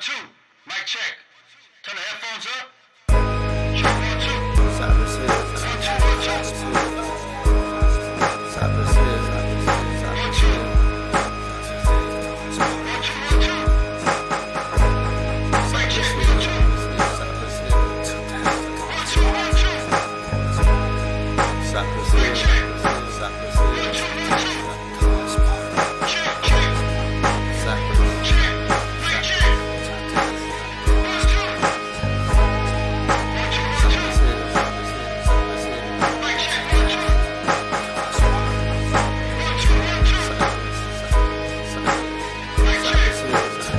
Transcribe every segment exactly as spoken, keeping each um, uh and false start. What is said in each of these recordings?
two. Mic check. Turn the headphones up. Check one, two. Cypress Hill. One, two, one, two. Cypress Hill. One, two. One, two, one, two. Mic check, one, two. Cypress Hill. One, two, one, two. Cypress Mic Hill. check. Cypress One, Hill. two, one, two. Check, check. Cypress Check. Mic check. One, two. One, two, one, two. Hill. Mic check, one, two. One, two, one, two. Mic check. One, two, one, two.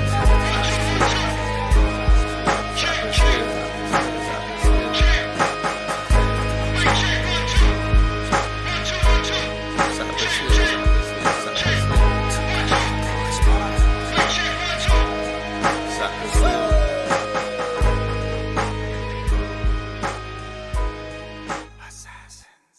Check, check. Check. Mic check, one, two. One, two, one, two. Check, check. Check. One, two. Mic check, one, two. Cypress Hill. Assassins.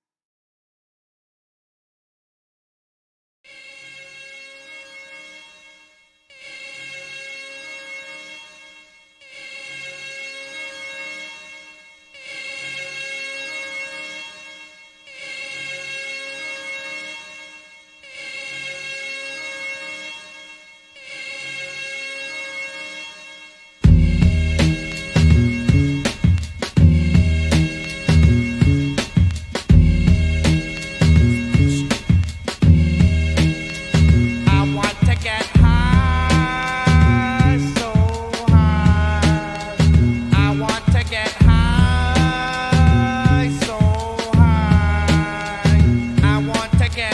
I want to get high, so high. I want to get high, so high. I want to get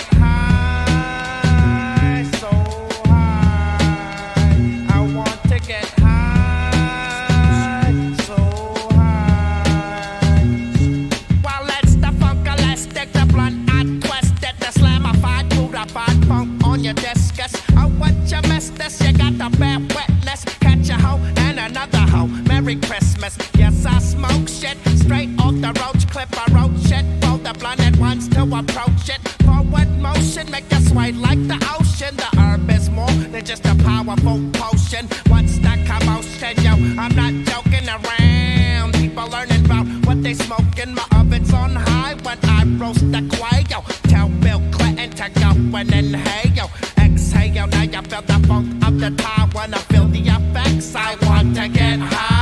high, so high. I want to get high, so high. Well, let's the funk, let's stick the blunt, I twist it, the slamified, beautified funk on your discus. Oh, what you missed this? You got the bad witness. Catch a hoe and another hoe. Merry Christmas. Yes, I smoke shit straight off the roach clip. I wrote shit for the blunted ones to approach it. Forward motion, make you sway like the ocean. The herb is more than just a powerful potion. What's the commotion, yo? I'm not joking around. People learning about what they smoking. My oven's on high when I roast the quail. Tell Bill Clinton to go and inhale. Exhale, now you feel the funk of the time. When I feel the effects, I want to get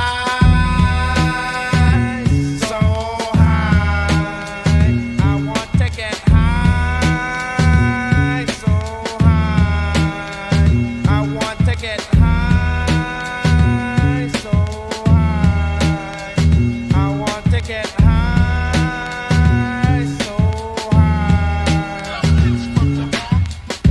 high, so high. I want to get high, so high. I want to get high, so high. I want to get high, so high.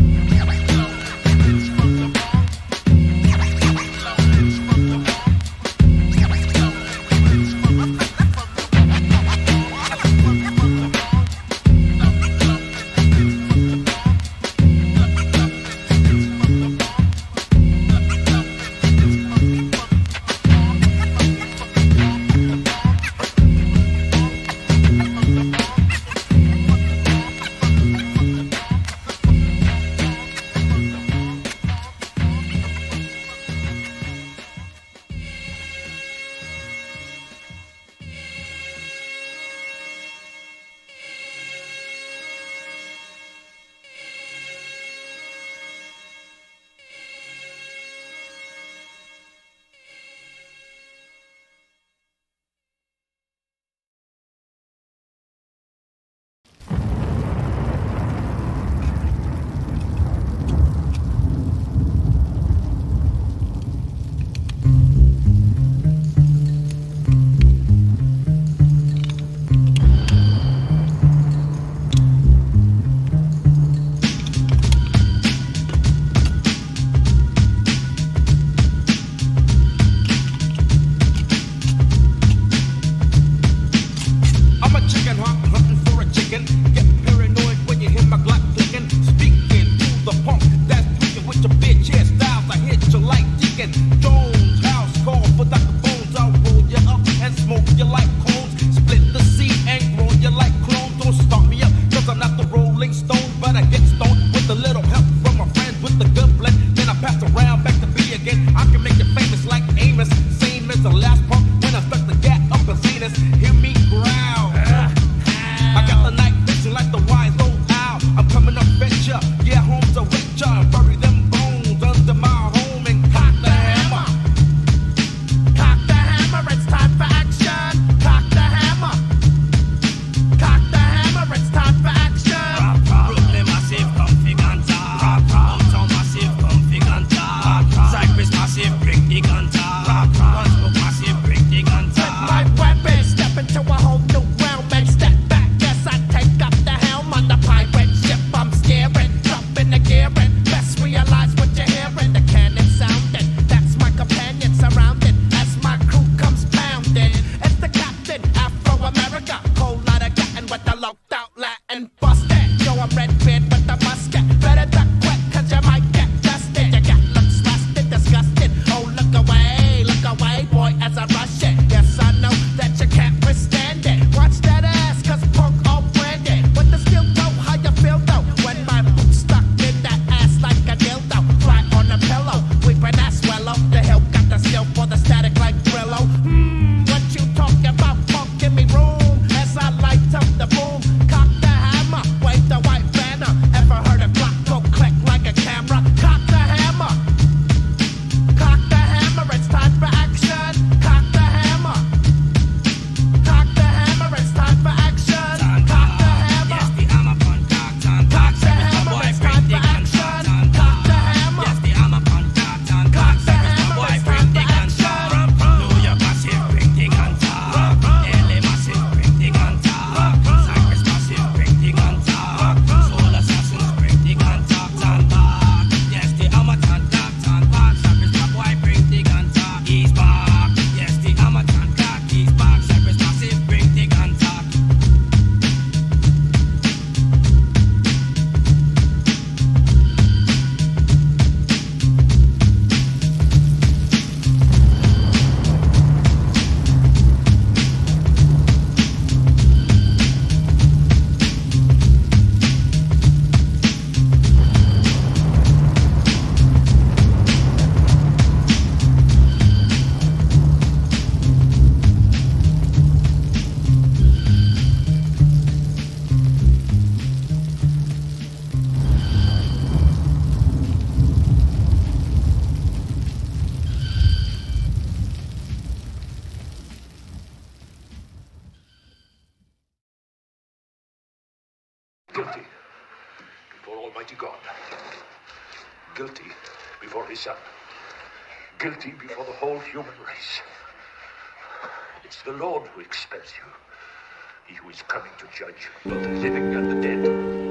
Almighty God. Guilty before his son. Guilty before the whole human race. It's the Lord who expels you. He who is coming to judge both the living and the dead.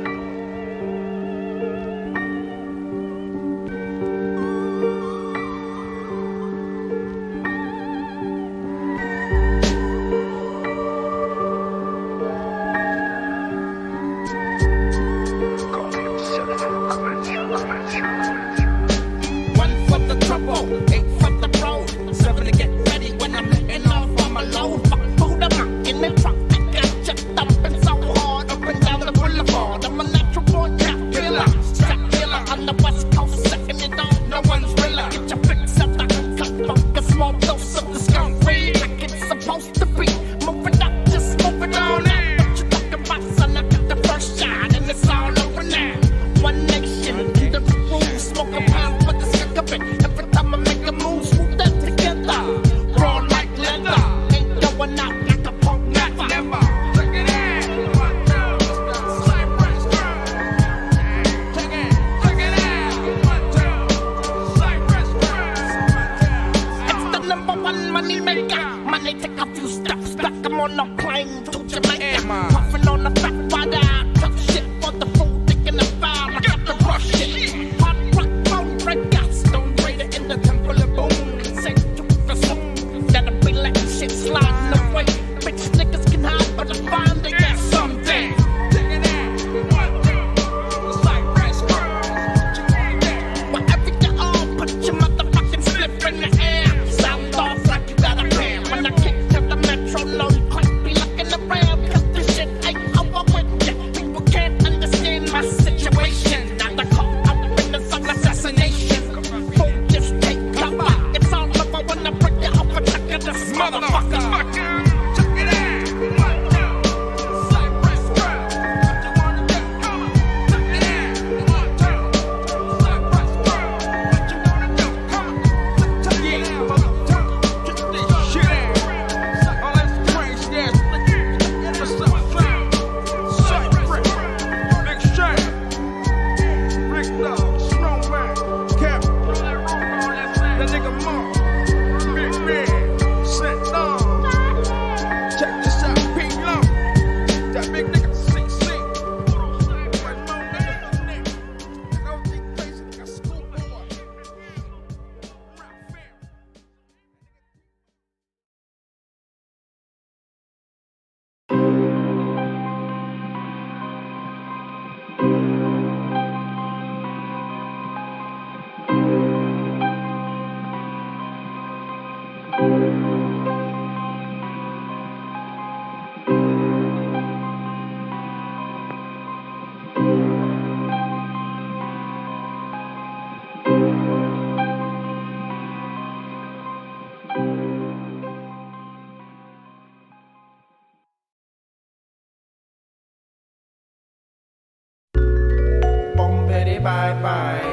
Bye bye.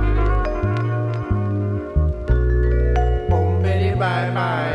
Boom, bitty, bye bye.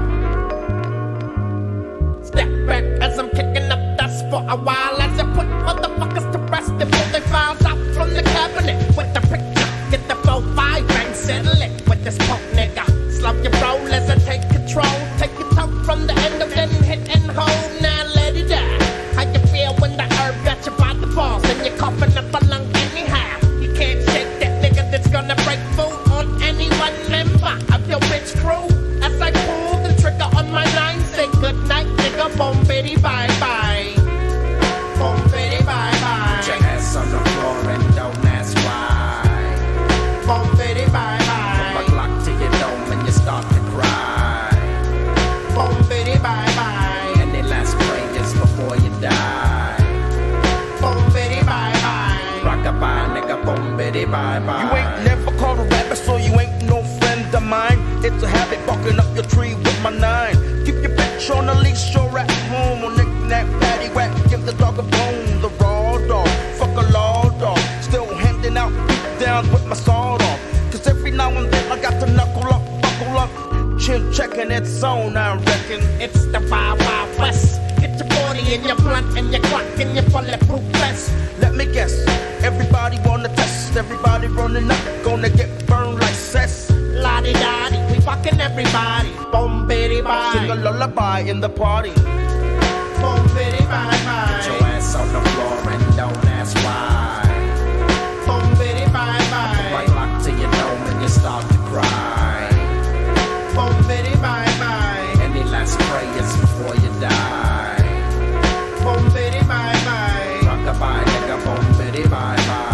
Step back as I'm kicking up dust for a while as I put motherfuckers to rest before they files out from the cabinet with the picture. Get the four five bang, settle it with this punk nigga. Slump your roll as I take control. Take your toe from the end of then hit and hold. Now let it die. How you feel when the herb got you by the balls and you're coughing up a lung anyhow? You can't shake that nigga that's gonna break food on any one member of your bitch crew. As I pull the trigger on my line, say good night, nigga. Boom, bitty, bye bye. Boom, bitty, bye bye. Put your ass on the floor and don't ask why. Boom, bitty, bye bye. Put my Glock to your dome and you start to cry. Boom, bitty, bye bye. Any last prayers before you die. Boom, bitty, bye bye. Rock-a-bye, nigga, boom, bitty, bye bye. You ain't never called a rapper, so you ain't no friend of mine. It's a habit barking up your tree with my nine. Keep your bitch on the leash or at home. On knick-knack, paddywhack, give the dog a bone. The raw dog, fuck a law dog. Still handing out beat downs with my sword off. Cause every now and then I got to knuckle up, buckle up. Chin checking its zone, I reckon. It's the Wild Wild West. Get your boy forty in your blunt and your clock and your bulletproof vest. Let me guess, everybody wanna test, everybody running up, gonna get burned like cess. La-di-da-di, we fucking everybody. Boom, bitty, bye. Sing a lullaby in the party. Boom, bitty, bye, bye. Put your ass on the floor and don't ask why. Boom, bitty, bye, bye. Right lock to your dome and you start to cry. Boom, bitty, bye, bye. Any last prayers before you die? Boom, bitty, bye, bye. Rock-a-bye, nigga, boom, bitty, bye, bye.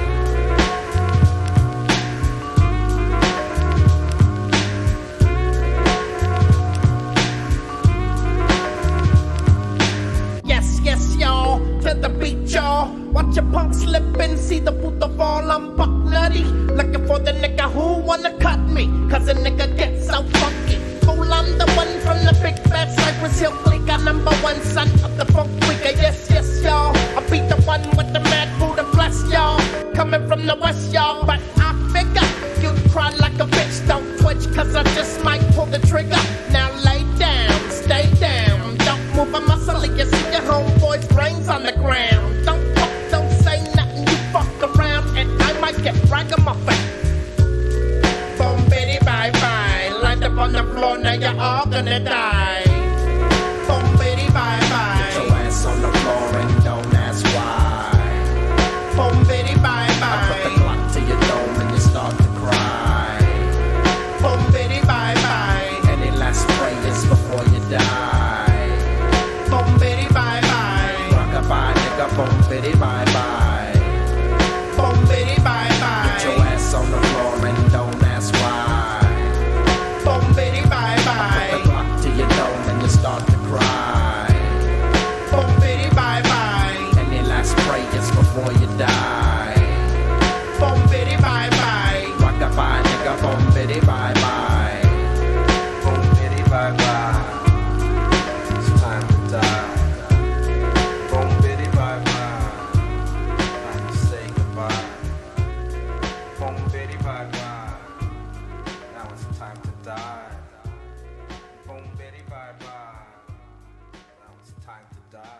To the beat, y'all. Watch your punk slip and see the puto fall. I'm buck nutty. Looking for the nigga who wanna cut me. Cause a nigga gets so funky. Fool, I'm the one from the big fat Cypress Hill clique. I'm number one son of the funk freaker. Yes, yes, y'all. I be the one with the mad Buddha bless, y'all. Coming from the west, y'all. But I figure you'd cry like a bitch. Don't twitch, cause I just might pull the trigger. Now lay down, stay down. Don't move a muscle, you see your homeboy's brains on the ground. Don't talk, don't say nothing, you fuck around, and I might get ragamuffin. Boom, bitty, bye bye. Lined up on the floor, now you're all gonna die. Boom, bitty, bye bye. Put your ass on the floor and don't ask why. Boom, bitty, bye bye. I put the clock to your dome and you start to cry. Boom, bitty, bye bye. Any last prayers before you die? Boom, bitty, bye bye. Rock-a-bye, nigga, boom, bitty, bye bye. Boom, bitty, bye bye. Put your ass on the floor and don't ask why. Boom, bitty, bye bye. Put the clock to your dome and you start to cry. Boom, bitty, bye bye. Any last prayers before you die? Boom, bitty, bye bye. Rock-a-bye, nigga, boom, bitty, bye bye. Boom, bitty, bye bye. It's time to die. Boom, bitty, bye bye. Time to say goodbye. Boom, bitty, bye bye. Now it's time to die. Boom, bitty, bye bye. Now it's time to die.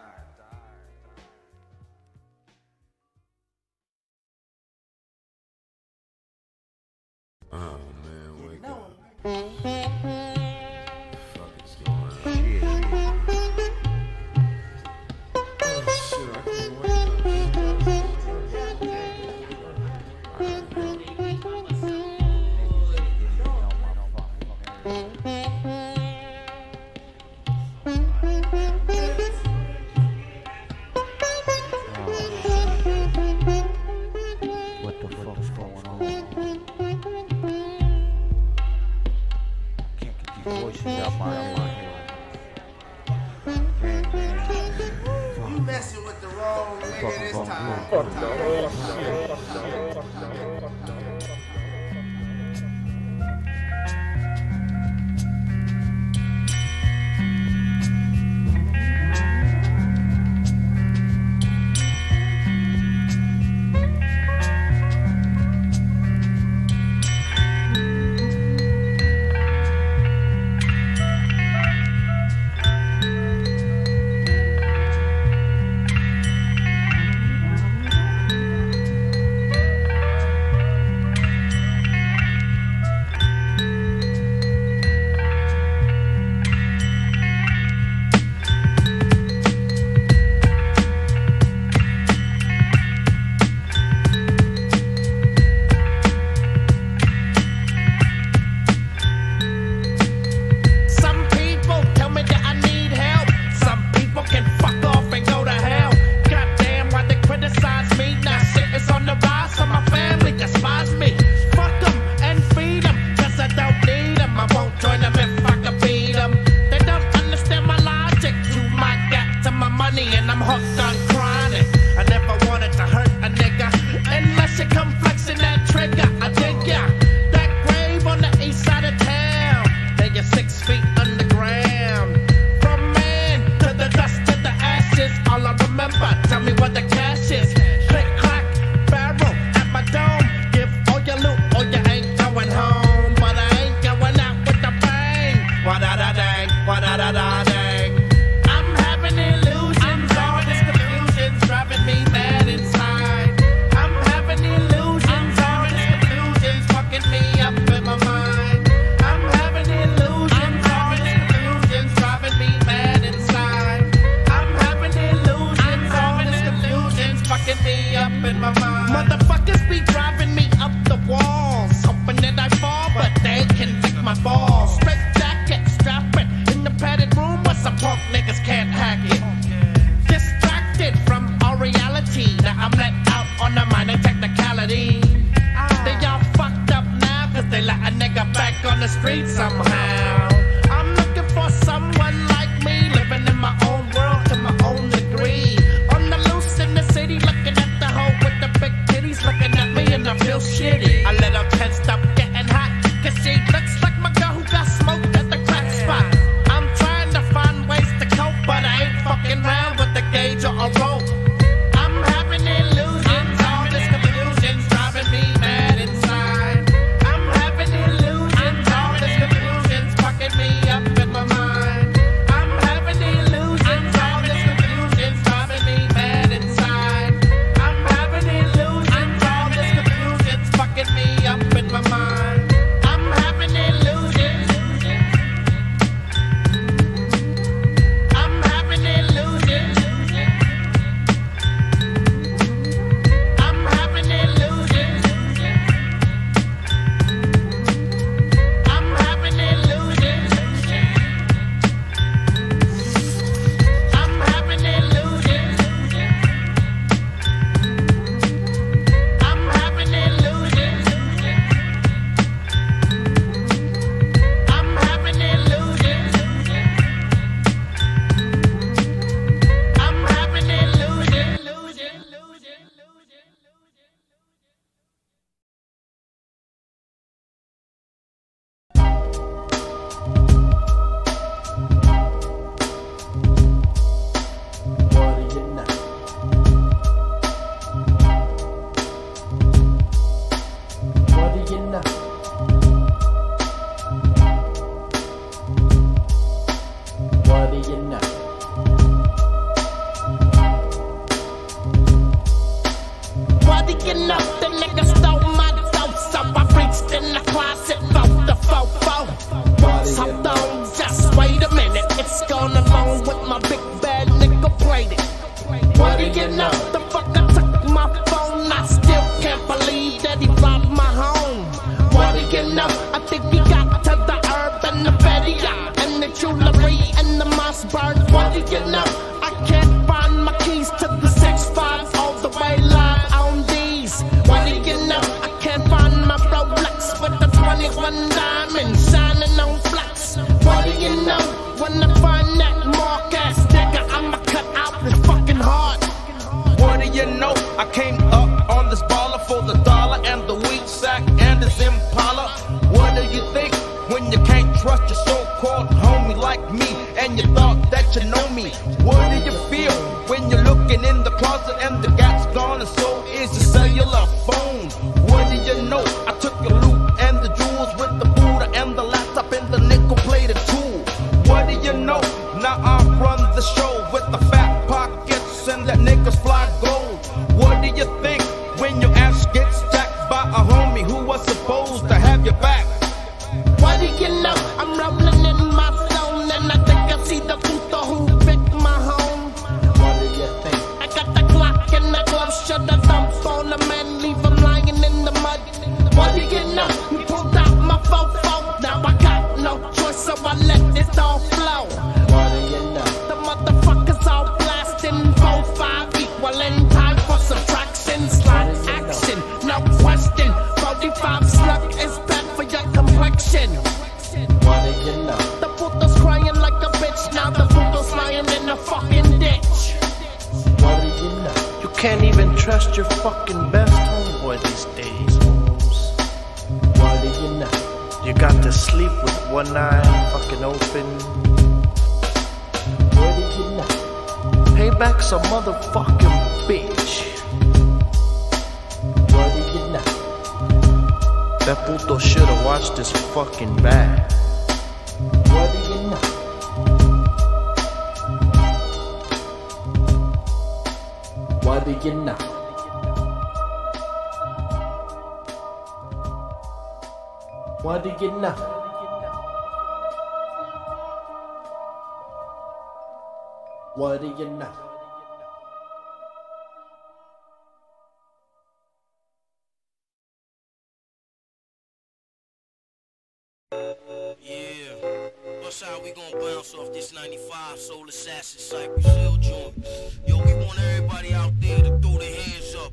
Oh man, wake up. Fuck is going on? Shit. Oh shit, I can't wake What the fuck's going on? Can't get these voices out my head. Damn, man. You messing with the wrong nigga this time. made somehow. I'm looking for someone like me, living in my own world to my own degree. On the loose in the city, looking at the hoe with the big titties, looking at me and I feel shitty. I let her pen stop getting hot, cause she looks like my girl who got smoked at the crack spot. I'm trying to find ways to cope, but I ain't fucking round with the gauge or a rope. I'm having illusions, all this confusion's driving me mad inside. I'm having illusions, all this confusion's fucking me up in my mind. I'm having illusions, all this confusion's driving me mad inside. I'm having illusions, all this confusion's fucking me up in my mind. I'm having illusions. I'm having illusions. I'm having illusions. I'm having illusions. I'm having illusions. I'm having illusions. I'm having illusions. I'm having illusions. What do you know? What do you know? What do you know? What do you know? The nigga stole my dope, so I reached in the closet, found the fofo. So don't just wait a minute, it's gone along with my big bad nigga braided. What do you know? The fucker took my phone, I still can't believe that he robbed my home. What do you know? I think he got to the herb and the feria and the jewelry and the Mossberg. What do you know? I can't find my keys to the six five all the way live on these. What do you know? I can't find my Rolex with the twenty-one diamonds shining on flex. What do you know? When I find that mark ass nigga, I'ma cut out his fucking heart. What do you know? I came up on this baller for the dollar and the weed sack and his Impala. What do you think when you can't trust your so-called homie like me and you thought that you know me? What do you feel when you're looking in the closet and the gas gone and so is your cellular phone? What do you know? I took your loot and the jewels with the Buddha and the laptop and the nickel-plated tool. What do you know? Now I run the show with the fat pockets and that niggas fly gold. What do you think when your ass gets jacked by a homie who was supposed to have your back? What do you know? I'm rolling in my zone and I think I see the puto who picked my home. What do you think? I got the Glock and the glove, should I dump on the man, leave him lying in the mud? What do you know? You pulled out my fofo, now I got no choice, so I let it all flow. What do you know? The motherfuckers all blasting, four five equaling time for subtraction, slide action, no question. forty-five slug is bad for your complexion. What do you know? The puto's crying like a bitch, now the puto's lying in a fucking ditch. What do you know? You can't even trust your fucking best homeboy these days, Holmes. What do you know? You got to sleep with one eye fucking open. What do you know? Payback's a motherfucking bitch. What do you know? That puto should've watched his fucking back. What do you know? What do you know? What do you know? What do you know? Yeah, what's how we gon' bounce off this ninety-five Soul Assassin Cypress Hill joint? Yo, we want everybody out there to throw their hands up.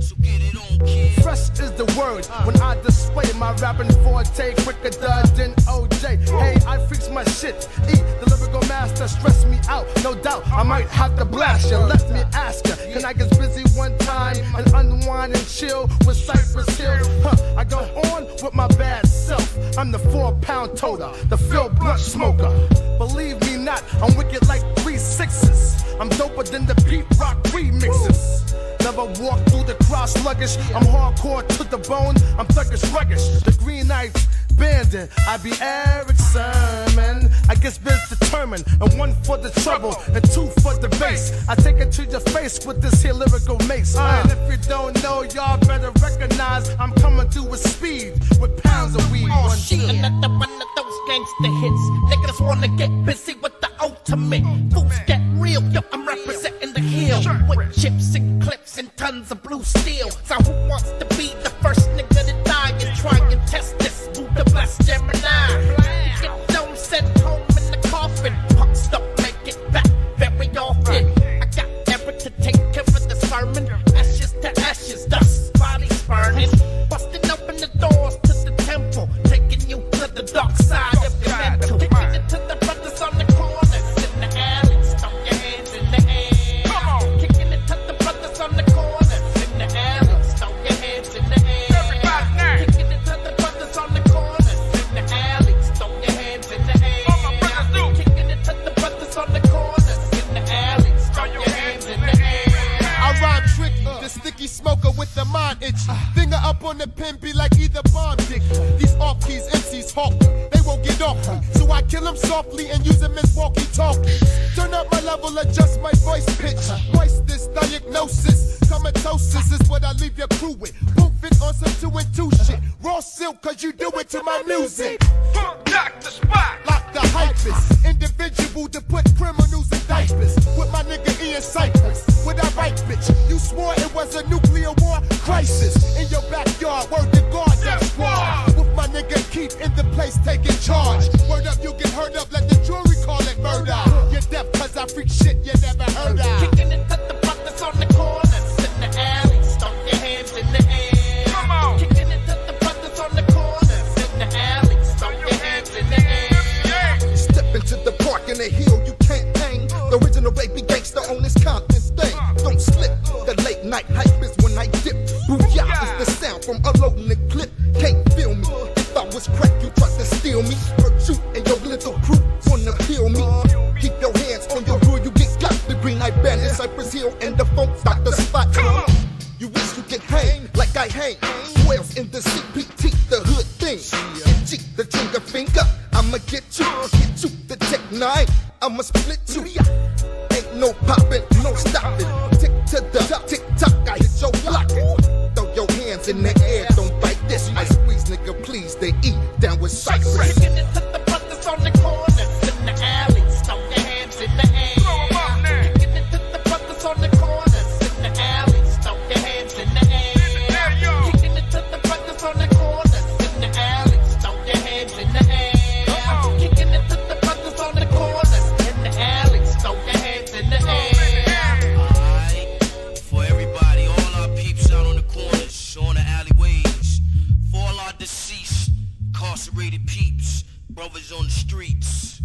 So get it on, kid. Fresh is the word when I display my rapping forte quicker than O J. Hey, I fix my shit. E, the lyrical master, stress me out. No doubt, I might have to blast you. Let me ask you, can I get busy one time and unwind and chill with Cypress Hill? Huh, I go on with my bad self. I'm the four pound toter, the Phil Blunt smoker. Believe me not, I'm wicked like three sixes. I'm doper than the Pete Rock remixes. Never walk through the crowd sluggish. I'm hardcore to the bone. I'm thuggish, ruggish. The Green Knights bandit. I be Eric Sermon. I guess biz determined. And one for the trouble and two for the bass. I take it to your face with this here lyrical mace. Uh, and if you don't know, y'all better recognize I'm coming through with speed with pounds of weed. Oh One, shit, two. another one of those gangster hits. Niggas wanna get busy with the ultimate. Fools get real, yo, I'm representing the hill. With chips and clips and tons of blue steel. So who wants to be the first nigga to die and try and test this? Buddha bless Gemini. Get them sent home in the coffin. Punks don't make it back very often. I got Eric to take care of the sermon. Ashes to ashes, dust, bodies burning. Busting open the doors to the temple. Taking you to the dark side of your mental. Kicking it to the brothers on the corners. In the alleys, throw your hands in the air. Come on. Kicking it to the brothers on the corners. In the alleys, throw your hands in the air. Everybody now. Kicking it to the brothers on the corners. In the alleys, throw your hands in the air. All my brothers do. Kicking it to the brothers on the corners. In the alleys, throw your hands in the air. I rhyme tricky, the sticky smoker with the mind itchy. Finger up on the pen, be like either bomb dick. These off keys, M Cs hawk me, they won't get off me. So I kill them softly and use them as walkie talkies. Turn up my level, adjust my voice pitch. Voice this diagnosis, comatosis is what I leave your crew with. Poof it on some two and two shit. Raw silk, cause you do it to my music. Knock the spot. Lock the hypers, individual to put criminals in diapers. With my nigga Ian Cypress, with I write bitch. You swore it was a nuclear war crisis. In your backyard, word to God, that squad. With my nigga Keith in the place taking charge. Word up, you get heard up, let the jury call it murder. You're deaf cause I freak shit you never heard of. Kicking it to the brothers on the corners. In the alleys, throw your hands in the air. Come on. Kicking it to the brothers on the corners. In the alleys, throw your hands in the air. Step into the park in the hill, you can't hang. The original baby gangster on this Compton thing. Don't slip, the late night hype is when I dip. Booyah is the sound from a loading clip. Can't feel me. If I was crack, you tried to steal me. Hurt you and your little crew wanna kill me. Keep your hands on your hood, you get got. The Green Knight Bandit, Cypress Hill, and the Funk Doctor Spot. You wish you could hang like I hang. Swells in the C P T, the hood thing. G, the trigger finger. I'ma get you, get you, the Tech Nine. I'ma split you. Ain't no popping, no stopping. Tick to the top, tick tock, I hit your block. Throw your hands in the air, don't bite this. I squeeze, nigga, please. They eat down with Cypress. Kicking it to the brothers on the corners. In the alleys, throw your hands in the air. Throw 'em out now. Kicking it to the brothers on the corners. In the alleys, throw your hands in the There you air. go. Kicking it to the brothers on the corners. In the alleys, throw your hands in the air. Come on. Kicking it to the brothers on the corners. In the alleys, throw your hands in the air. Alright, for everybody, all our peeps out on the corners, on the alleyways, for all our deceased, incarcerated peeps, brothers on the streets.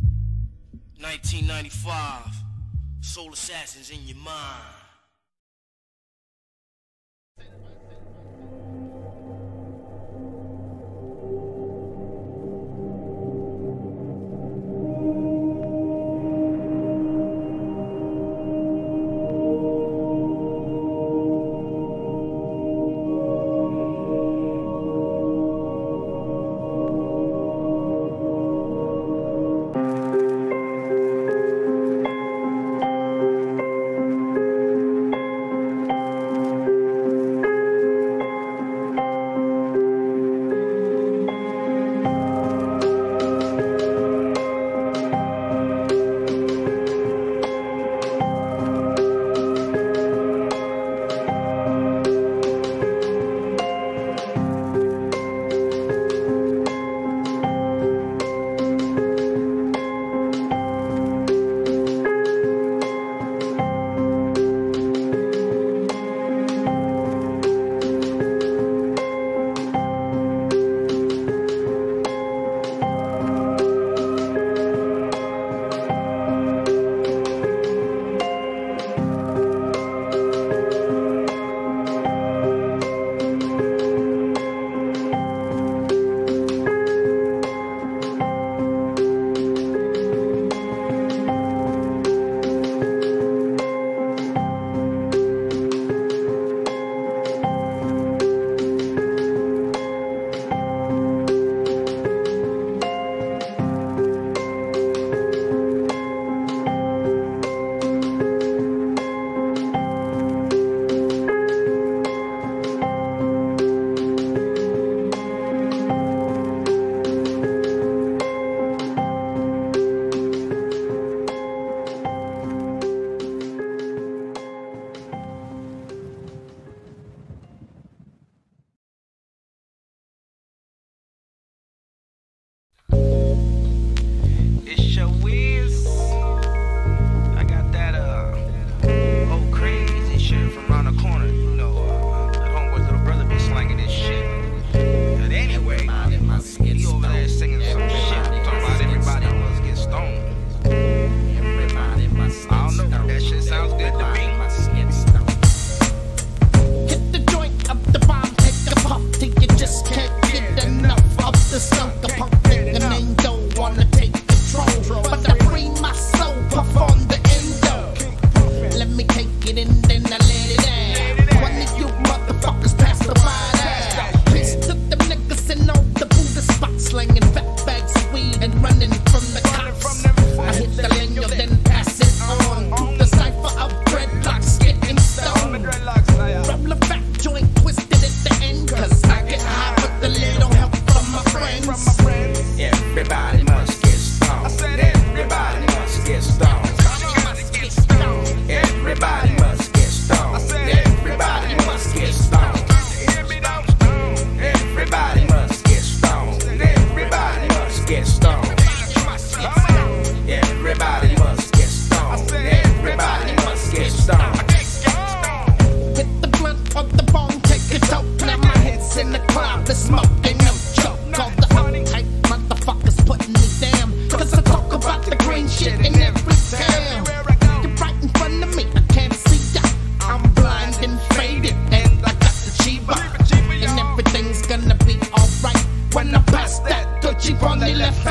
nineteen ninety-five, Soul Assassins in your mind.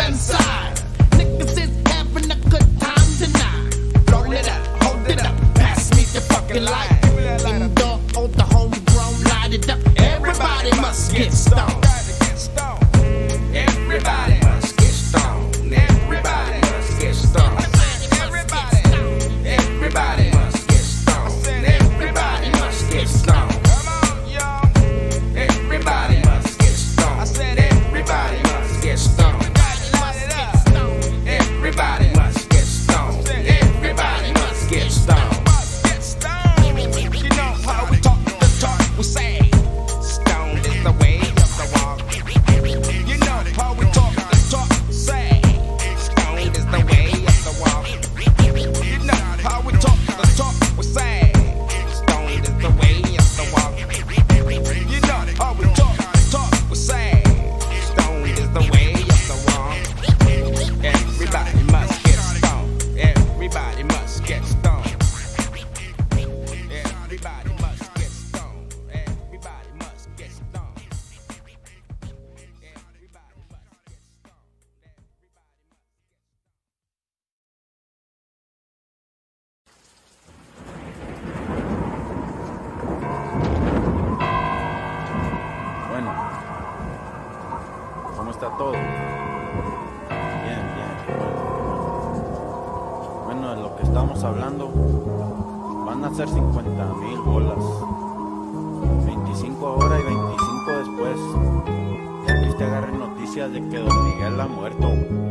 fence side. Niggas is having a good time tonight. Roll it up, hold it up, pass me the fucking light. Indoor or the homegrown, light it up. Everybody must get stoned. Everybody must get stoned. Everybody must get stoned. Everybody must get stoned. Everybody must get stoned. Come on, y'all. Everybody must get stoned. I said everybody must get stoned. Everybody must get stoned. Everybody must get stoned. You know how we talk the talk we say. Stoned is the way of the walk. You know how we talk the talk we say. Stoned is the way of the walk. You know how we talk the talk we say. Stoned is the way of the walk. You know how we talk the talk we say. Stoned is the way of the walk. Everybody must get stoned. Everybody must get stoned. Everybody must get stoned. Everybody must get stoned. Bueno, ¿cómo está todo? Bien, bien, qué bueno, qué bueno. Bueno, de lo que estamos hablando, van a ser cincuenta mil bolas. veinticinco ahora y veinticinco después. Y aquí te agarren noticias de que Don Miguel ha muerto.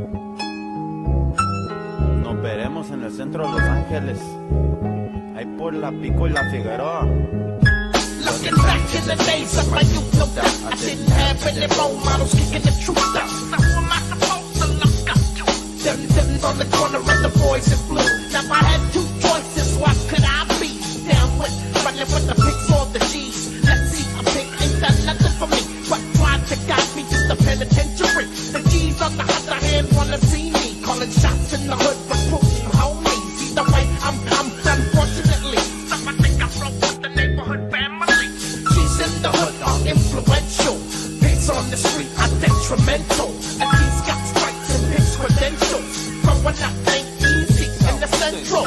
Nos veremos en el centro de Los Ángeles, ahí por la Pico y la Figueroa. Looking back in the days of my youth, no doubt I didn't have any role models kicking the truth out. Now who am I supposed to look up to? Them, them on the corner of the boys in blue. Now if I had two choices, what could I be? Down with running with the pigs or the G's. Let's see, a pig ain't done nothing for me, but tried to guide me to the penitentiary. The G's on the other hand wanna see me calling shots in the hood, recruiting homies. Either way, I'm, I'm unfortunately, some I think I broke with the neighborhood family. G's in the hood are influential. Pigs on the street are detrimental. And these got stripes and pigs credentials. Growing up ain't easy in the central.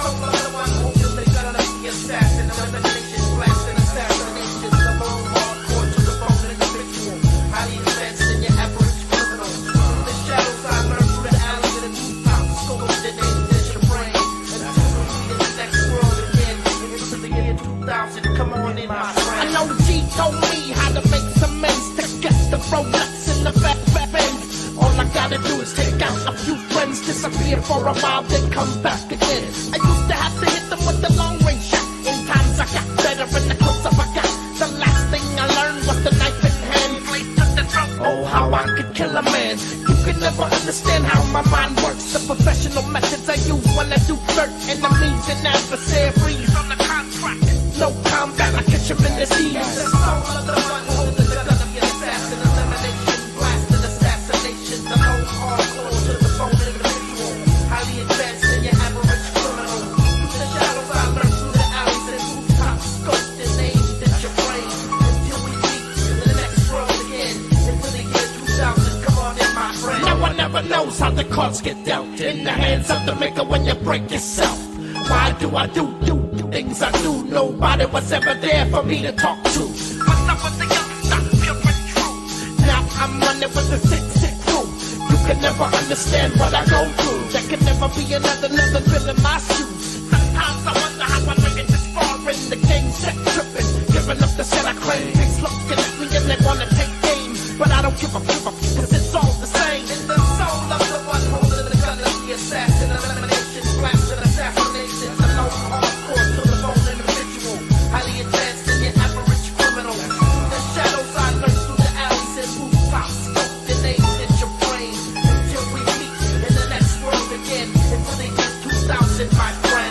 I know G told me how to make some ends to get the Rolex in the back bends. All I gotta do is take out a few friends, disappear for a while, then come back again. I used to have to hit them with the long range shot. In times I got better and the closer I got. The last thing I learned was the knife in hand. Blade to the throat. Oh, how I could kill a man. You can never understand how my mind works. The professional methods I use when I do dirt. Enemies and adversaries on the contract. No combat, I catch him in the seas. The soul of the one holding the gun of your assassin. Elimination, blasted assassination. The whole hardcore to the bone individual. Highly advanced in your average criminal. Through the shadows I learned through the alleys and rooftops. Scoped and aimed at your brain. Until we meet in the next world again. Into the year two thousand, come on in my friend. No one ever knows how the cards get dealt. In the hands of the maker when you break yourself. Why do I do, do, do things I do? Nobody was ever there for me to talk to. What's up with the youngster, pure and true? Now I'm running with the sick, sick crew. You can never understand what I go through. There can never be another, another filling my shoes. Sometimes I wonder how I make it this far in the game, set tripping. Giving up the set I claim. Pigs looking at me and they wanna take game. But I don't give a, give a, cause it's all the same. In the soul of the one holding the gun of the assassin. Elimination, blasted assassination. The low hardcore to the bone individual. Highly advanced in your average criminal. The shadows I learned through the alleys and rooftops. Scoped and aimed at your brain. Until we meet in the next world again. Into the year two thousand, my friend.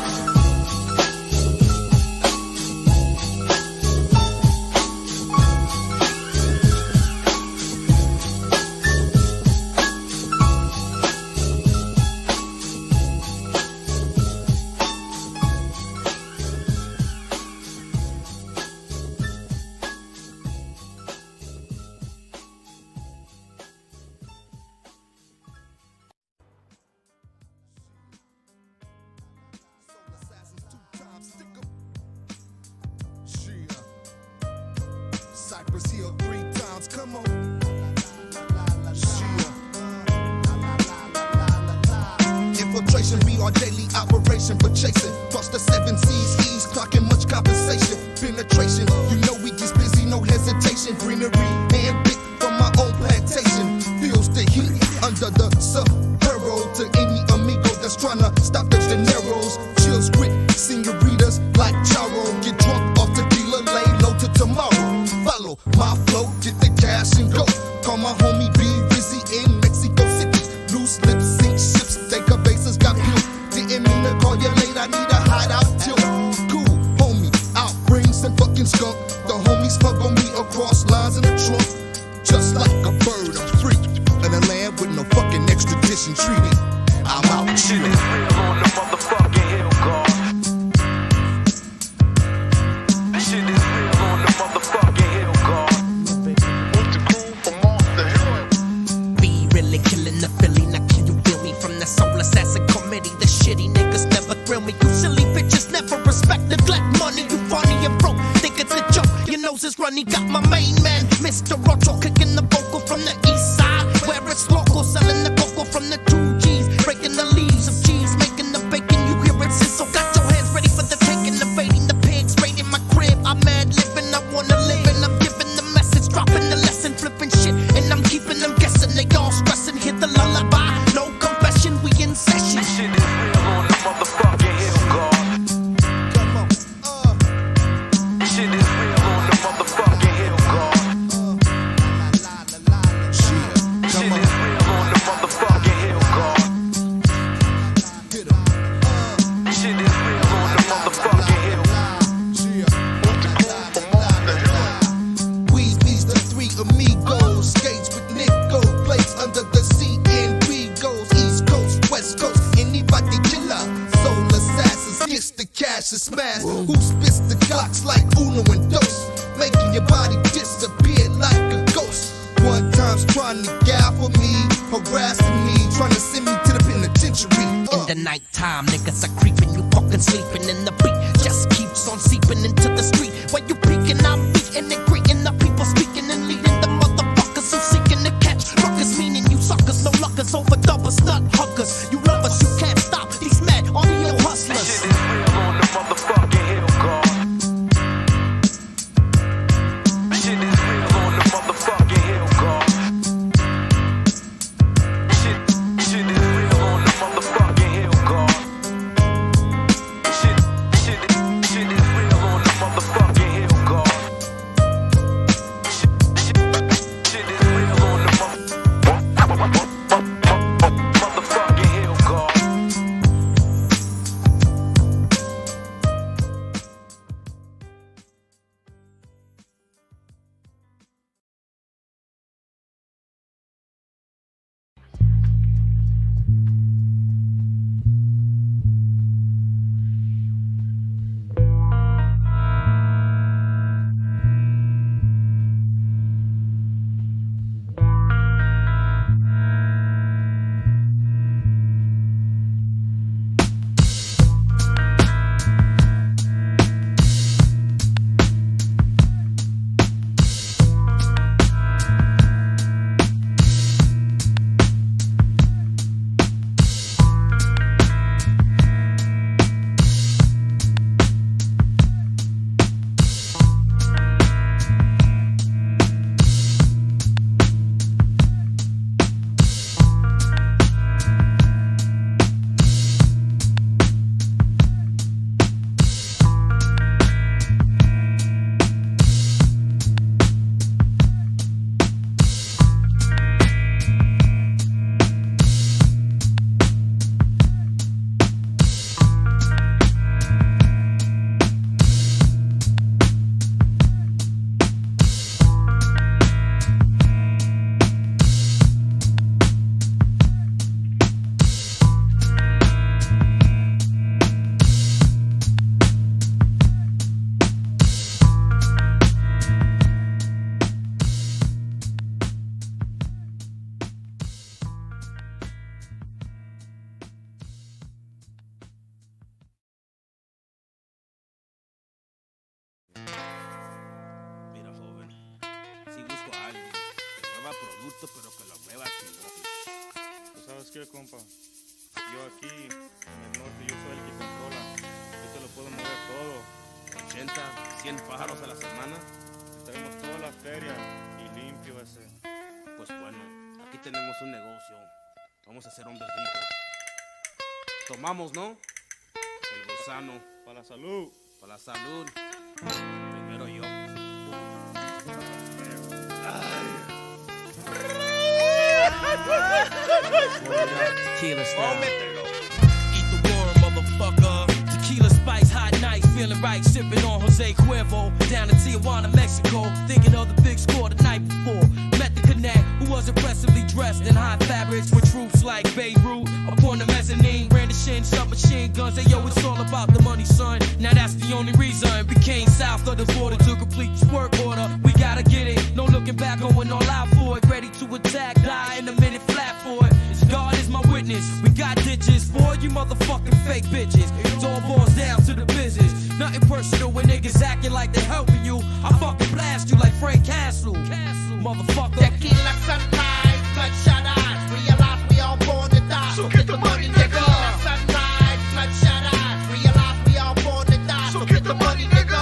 Cypress Hill three times. Come on. Infiltration be our daily operation, but chasing across the seven seas, ease, clocking much compensation. Penetration, you know we just busy, no hesitation. Greenery, handpicked from my own plantation. Feels the heat under the Sahara to any amigo that's tryna stop the dineros. Chills with senoritas like Charo. Get drunk off tequila, lay low to tomorrow. Follow my flow, get the cash and go. Call my homie B Rizzy in Mexico City. Loose lips, sink ships, take a bases, got pew. Didn't mean to call you late, I need a hideout till. Cool, homie, out brings and fucking skunk. The homies smuggle me across lines in the trunk. Just like a bird, I'm free. In a land with no fucking extradition treaty. I'm out Shit chillin'. is real on the motherfucking hill, God. This shit is real on the motherfucking hill, God. With the crew from off the hill. Be really killing the Philly, now can you feel me? From the soul assassin committee, the shitty niggas never thrill me. You silly bitches never respect, neglect money. You funny and broke, think it's a joke. Your nose is runny, got my main man, Mister Rocho, kicking the vocal from the east side, where it's local, selling the cocoa from the two G's, breaking the leaves of cheese, making the bacon. You hear it sizzle, got your hands ready for the taking, the baiting, the pigs, raiding my crib. I'm mad living, I wanna live, and I'm giving the message, dropping the lesson, flipping shit, and I'm keeping them guessing. They all stressing, hit the lullaby, no confession, we in session. This shit is real on the motherfucking hill, God. Come on, uh, This shit is real on the motherfucking hill, God. shit, This come shit on, is real on the motherfucking hill, God. hit 'em. This shit is real on the motherfucking hill. With the crew from off the hill. We these the three amigos, skates with Nico, plays under the sea and we goes East Coast, West Coast, anybody killer, soul assassins, gets the cash and smash. Who spits the Glocks like Uno and Dos, making your body disappear like a ghost. One time's trying to gaffle me, harassing me, trying to send me to the penitentiary. In the nighttime, niggas are creeping, you fucking sleeping, and the beat just keeps on seeping into the street. Where you peeking, I'm beating and greeting the people, speaking and leading the motherfuckers who seeking to catch ruckus, meaning you suckers, no luckers, overdubers, nut huggers. You lovers, you can't stop these mad audio This hustlers. shit is real on the motherfucking hill, God. This shit is real on the motherfucking hill, God. This shit, this shit is real on the motherfucking hill, God. This shit, this shit, this shit is real on the motherfucking hill, God. gusto, pero que lo mueva chingón. ¿Tú sabes qué, compa? Yo aquí, en el norte, yo soy el que controla. Yo te lo puedo mover todo. ochenta, cien pájaros a la semana. Tenemos toda la feria y limpio ese. Pues bueno, aquí tenemos un negocio. Vamos a ser hombres ricos. Tomamos, ¿no? El gusano. Para la salud. Para la salud. Primero yo. Tequila style. Eat the worm, motherfucker. Tequila spice, hot nights, feeling right, sipping on Jose Cuervo. Down in Tijuana, Mexico, thinking of the big score the night before. Met the connect, who was impressively dressed in hot fabrics with troops like Beirut. Upon the mezzanine, brandishing submachine guns. Hey yo, it's all about the money, son. Now that's the only reason we came south of the border to complete this work order. We gotta get it, no looking back, going all out for it. Ready to attack, die in a minute flat for it. God is my witness. We got ditches for you motherfucking fake bitches. It all boils down to the business. Nothing personal when niggas acting like they're helping you. I fucking blast you like Frank Castle. Castle. Motherfucker. Tequila sunrise, bloodshot eyes. Realize we all born to die. So get the money, nigga. Tequila sunrise, bloodshot eyes. Realize we all born to die. So get the money, nigga.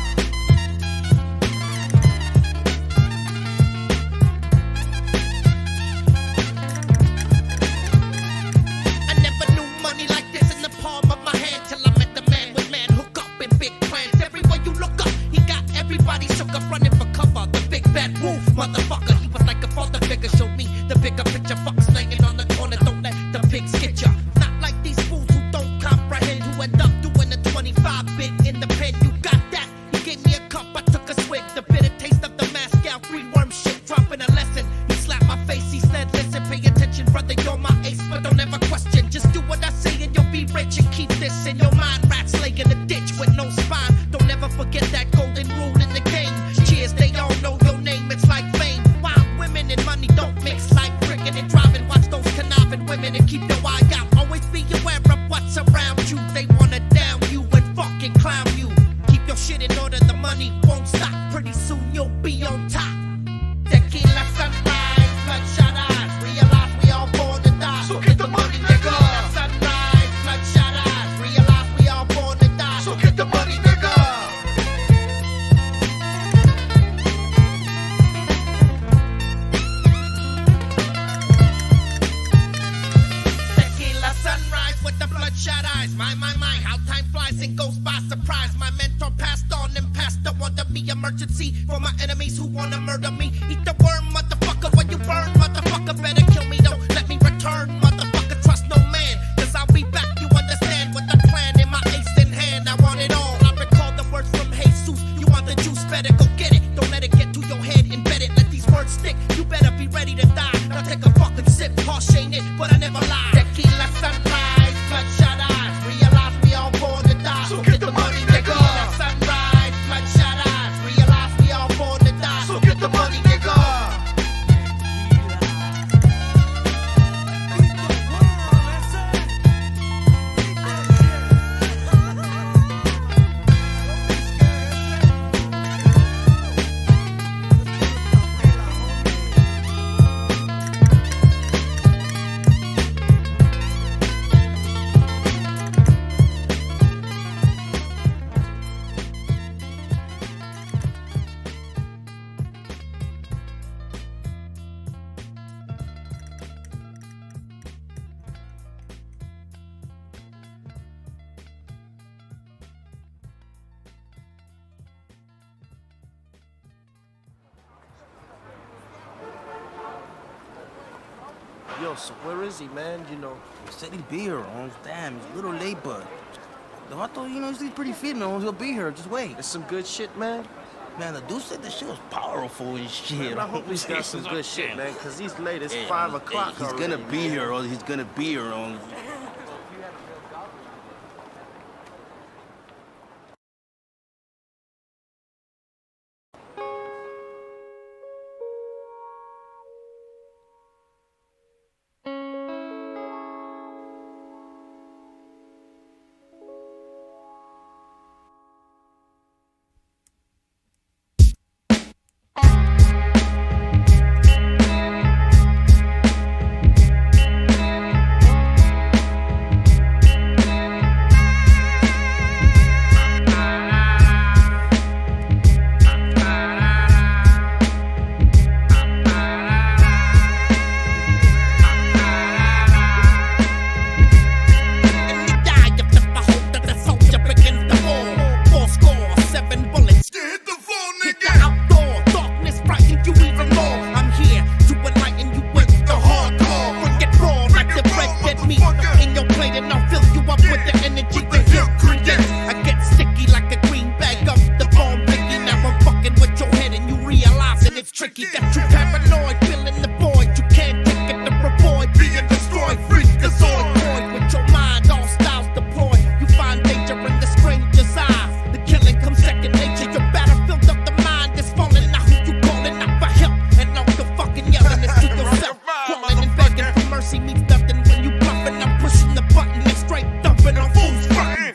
Motherfucker, he was like a father figure. Showed me the bigger picture. Fuck slanging on the corner. Don't let the pigs get ya. Not like these fools who don't comprehend. Who end up doing a twenty-five bit in the pen. You got that? He gave me a cup. I took a swig. The bitter taste of the Moscow greenworm shit. Dropping a lesson. He slapped my face. He said, listen, pay attention, brother. You're my ace, but don't ever question. Just do what I say and you'll be rich. And keep this in your mind. Rats lay in a ditch with no spine. Don't ever forget that golden rule in the game. Cheers, they all know your name. It's like fame. Wild women and money don't mix like cricket and driving. Watch those conniving women and keep your eye out. Always be aware of what's around you. They wanna down you and fucking clown you. Keep your shit in order, the money won't stop. Pretty soon you'll be on top. Tequila sunrise, bloodshot eyes. Realize we all born to die. So get the money, nigga. Tequila sunrise, bloodshot eyes. Realize we all born to die. So get the money, nigga. Bloodshot eyes, my, my, my, how time flies and goes by surprise. My mentor passed on and passed on to me. Emergency for my enemies who wanna murder me. Eat the worm, motherfucker, when you burn, motherfucker. Better kill me, don't let me return, motherfucker. Trust no man, cause I'll be back, you understand. With the plan in my ace in hand, I want it all. I recall the words from Jesus. You want the juice, better go get it. Don't let it get to your head, embed it, let these words stick. You better be ready to die. Now take a fucking sip, harsh ain't it, but I never lie. Tequila sunrise, bloodshot eyes. Realize we all born to die. So get the money, nigga. Sunrise, bloodshot eyes. Realize we all born to die. So get the money, nigga. Yo, so where is he, man? You know. He said he'd be here, Holmes. Damn, he's a little late, but the vato, you know, he's pretty fit, man. Holmes. He'll be here. Just wait. It's some good shit, man. Man, the dude said the shit was powerful and shit. Man, I hope he's got some good shit, man, because he's late. It's Hey, five hey, o'clock He's already, gonna be man. here, or he's gonna be here, Holmes. and I'll fill you up with the energy to heal create. I get sticky like a green bag of the bomb picky. Now I'm fucking with your head and you realize that it's tricky. Got you paranoid, feeling the void. You can't take it to avoid being destroyed. Freak the Zoid void with your mind, all styles deployed. You find danger in the stranger's eyes. The killing comes second nature. Your battlefield of the mind is falling. Now who you calling out for help? And all the fucking yelling is to yourself. Crawling and begging for mercy means nothing when you bluffing. I'm pushing the button and straight dumping on fools frontin'.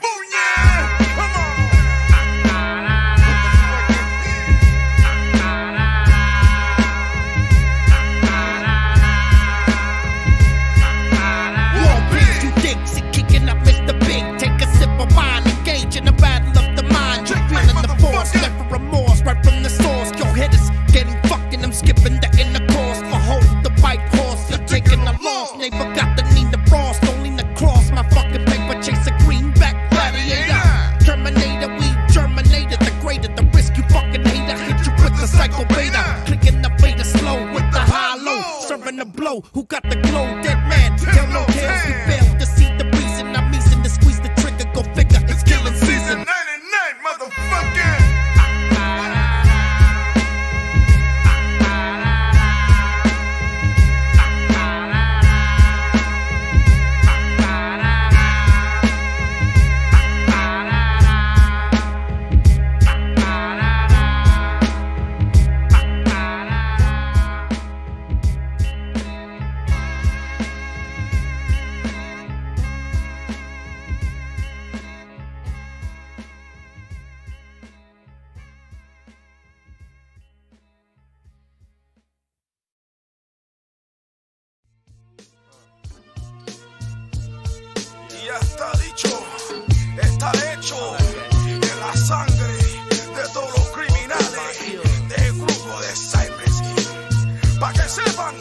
War pigs, you dicks, and kicking up Mister Big. Take a sip of wine, engage in a battle of the mind. You're feeling the force, never remorse, right from the source. Your head is getting fucked and I'm skipping the intercourse. For hold the bike horse, you're taking a loss. Neighbor got the need the frost, don't lean across my fucking paper. Chase a greenback gladiator. Terminator, we germinated. The greater the risk, you fucking hater. Hit you with the psycho beta. Clicking the beta slow with the high low. Serving the blow, who got the glow? Dead man, tell no tales. We failed to see the reason. I'm easing to squeeze the trigger. Go figure, it's killing season. ninety-nine, motherfucker. Ya está dicho, está hecho en la sangre de todos los criminales del grupo de Cypress Hill. Pa' que sepan,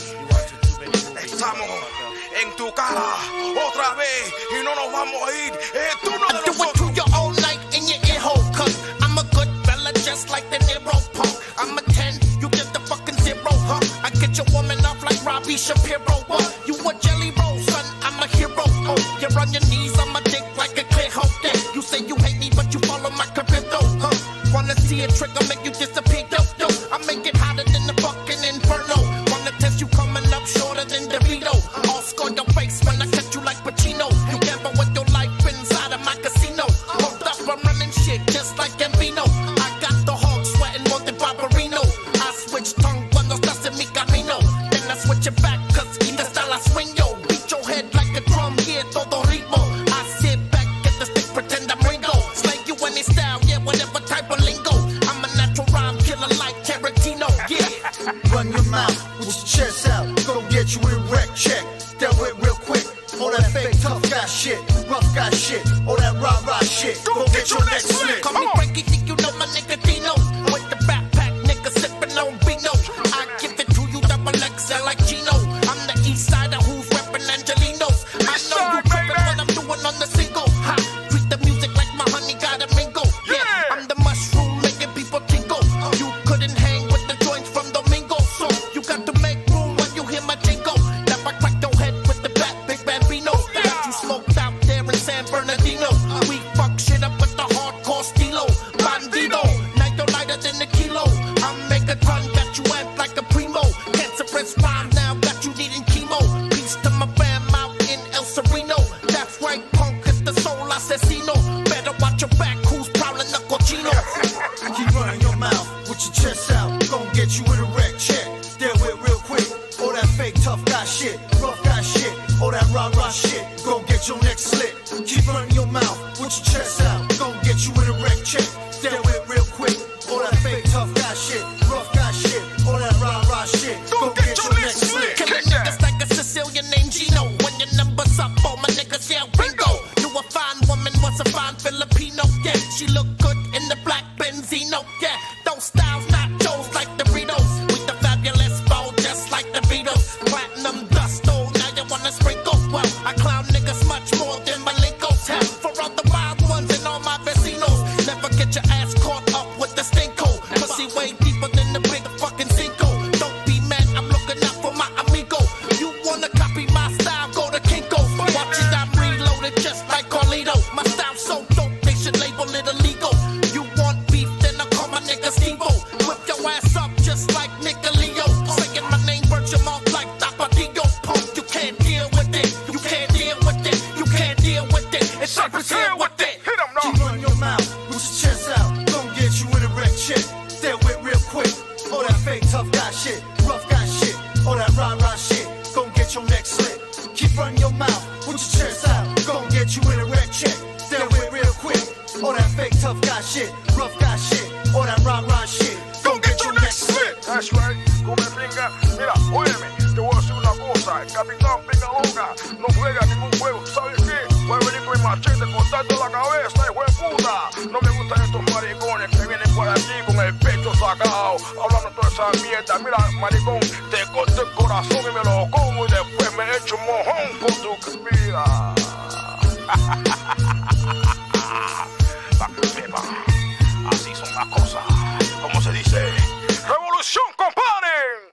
estamos en tu cara otra vez y no nos vamos a ir. Es turno de I do it nosotros. to you all night in your ear hole, cause I'm a good fella just like the Nero punk. I'm a ten, you just a fucking zero, huh? I get your woman off like Robbie Shapiro, what? You a jelly roll, son, I'm a hero, oh. You're on your knees, I'm a dick like a clear hope day. You say you hate me, but you follow my career though, huh? Wanna see a trigger make you disappear, dope, dope. I make it hotter than the fucking inferno. Wanna test you coming up shorter than DeVito. All score your face when I catch you like Pacino. You gamble with your life inside of my casino. Hold up, I'm running shit just like Gambino. I got the hog sweating more than Barbarino. I switch tongue cuando estás en mi camino. Then I switch it back, cause esta está la swing, yo. Beat your head like a drum, yeah, todo ritmo. I sit back, get the stick, pretend I'm Ringo. Slay you any style, yeah, whatever type of lingo. I'm a natural rhyme killer like Tarantino, yeah. Run your mouth with your chest out. Go get you a wreck check. Dealt with real quick. All that fake tough guy shit, rough guy shit, all that rah rah shit. Go get your next slick. Call me Frankie, think you know my nigga Dino. With the backpack, nigga sippin' on Vino. I give it to you double X L like Gino. I'm the east sider who's reppin' Angelinos. I know you trippin' what I'm doing on the single. Ha, treat the music like my honey got a mingle. Yeah, I'm the mushroom making people tingle. You couldn't hang with the joints from Domingo, so you got to make room when you hear my jingle. Never crack your head with the back, big bambino. Got you smoked out there in San Bernardino. We fuck shit up with the hardcore stilo. Bandido, night no lighter than a kilo. I'm Megatron, got you amped like a primo. Cancerous rhyme now, got you needing chemo. Peace to my fam out in El Sereno. That's right, punk is the soul asesino. Better watch your back, who's prowling the cochino. Keep running your mouth with your chest out. Gon' get you with a wreck check. Deal with real quick. All that fake tough guy shit, rough guy shit, all that rah rah shit. Go get your next slit. Keep running your mouth with your chest out. Gon' get you with a wreck check. Deal with real quick. All that fake tough guy shit, rough guy shit, all that rah rah shit. Go get your next slit. Killing niggas like a Sicilian named Gino. When your number's up, all my niggas yell Ringo. You a fine woman, was a fine Filipino. Yeah, she look good in the black Benzino. Yeah, those styles not Joe's like Doritos. With the fabulous bow, just like the Beatles. Platinum dust, oh, now you wanna sprinkle. Well, I clown niggas much more than Malenko's. Hell, for all the wild ones and all my vecinos. mierda. Mira, maricón, te corto el corazón y me lo como y después me echo un mojón por tu vida. Pa' que sepa, así son las cosas. Como se dice, revolución, compadre.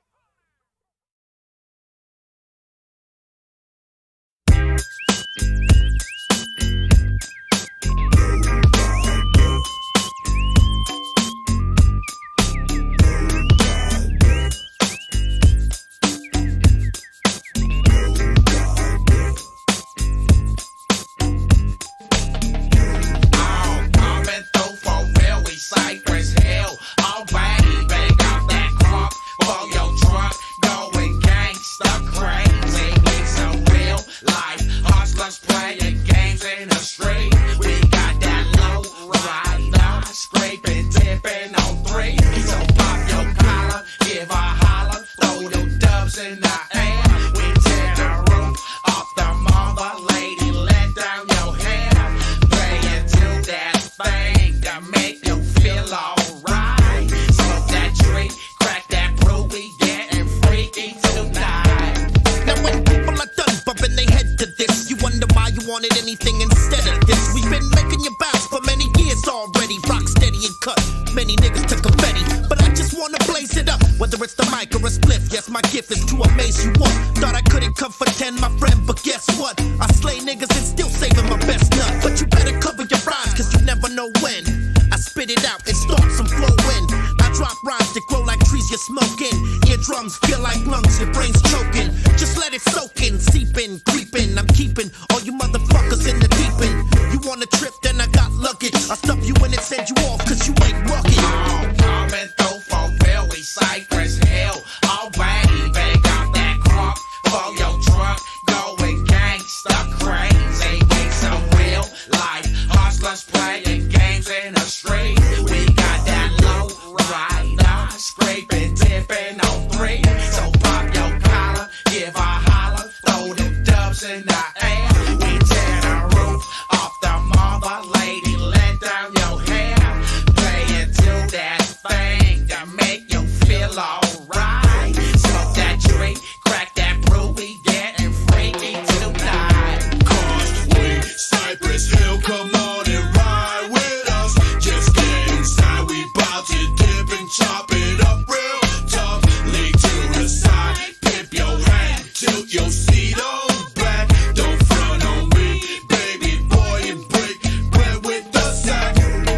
Cypress Hill, alright, baby, got that crunk for your truck, going gangsta crazy. We so real life hustlers playing games in the street. We got that low rider, scraping, tipping on three. So pop your collar, give a holler, throw them dubs in the air. We tear the roof off the mother, lady, let down your hair. Play into that thing that make you feel alright. Smoke that tree, crack that brew, we getting freaky tonight. Now when people are done bumping their head to this, you wonder why you wanted anything instead of this. We've been making you bounce for many years already. Rock steady and cut, many niggas to confetti, but I just wanna blaze it up. Whether it's the mic or a spliff, yes, my gift is to amaze you all. Thought I couldn't come for ten, my friend, but guess what? I slay niggas and still saving my best nut. But you better cover your rhymes, cause you never know when I spit it out and start some flowing. I drop rhymes that grow like trees you're smoking. Eardrums feel like lungs, your brain's choking. Just let it soak in, seeping, creeping. I'm keeping all you motherfuckers in the deep end. You want a trip, then I got luggage. I stuff you in and send you off, cause you ain't rugged. Oh, coming through for real, we Cypress Hill. Alright, baby, got that crunk for your truck, going gangsta crazy. We so real life hustlers playing games in the street. We got that low rider, scraping, tipping on three. So pop your collar, give a holler, throw them dubs in the air. We tear the roof off the mother, lady, let down your hair. Play into that thing that make you feel alright. Smoke that tree, crack that brew, we getting freaky tonight. Cause we Cypress Hill, come on and ride with us. Just get inside, we bout to dip and chop it up real tough. Lay to the side, pimp your hat, tilt your seat on back. Don't front on me, baby boy, and break bread with the sack.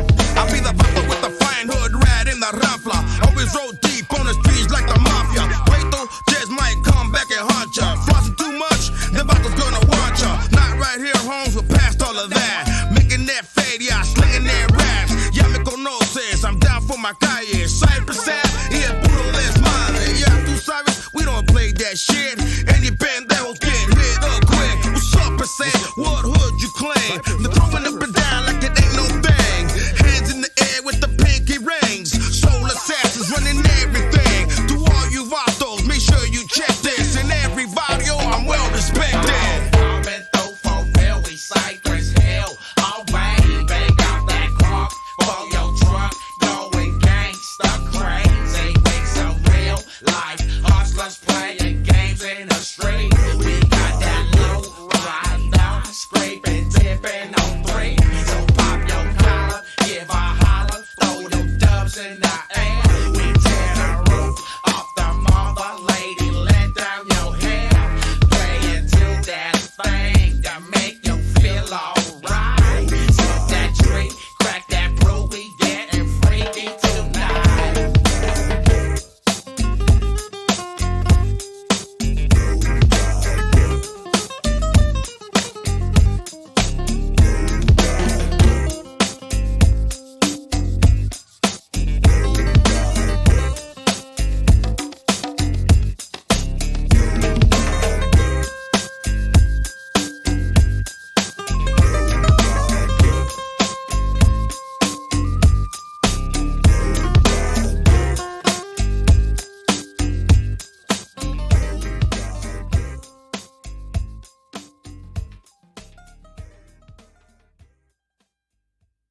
I be the vato with the flying hood rat in the rafla. Always roll deep on the streets like the mafia. Wait though, just might come back and haunt ya. Flossing too much, the vato's gonna want ya. Not right here, homes, we're past all of that. Making that fade, yeah, slinging that raps. Ya me conoces, I'm down for my calle. Cypress Ave, yeah, puro desmadre. Yeah, tú sabes, we don't play that shit. Any pendejos get hit up quick. What's up, percent? What hood you claim? They're throwing up and down like it ain't no thing. Hands in the air with the pinky rings. Soul assassins running everything. To all you vatos, make sure you check this. In every video, I'm well respected. Coming through for real, we Cypress Hill. Alright, baby, got that crunk for your truck, going gangsta crazy. We so real life hustlers playing games in the street. We got that low rider, scraping, tipping on three. So pop your collar, give a holler, throw them dubs in the air. We tear the roof off the mother, lady, let down your hair. Play into that thing that make you feel alright. Smoke that tree, crack that brew, we getting freaky tonight.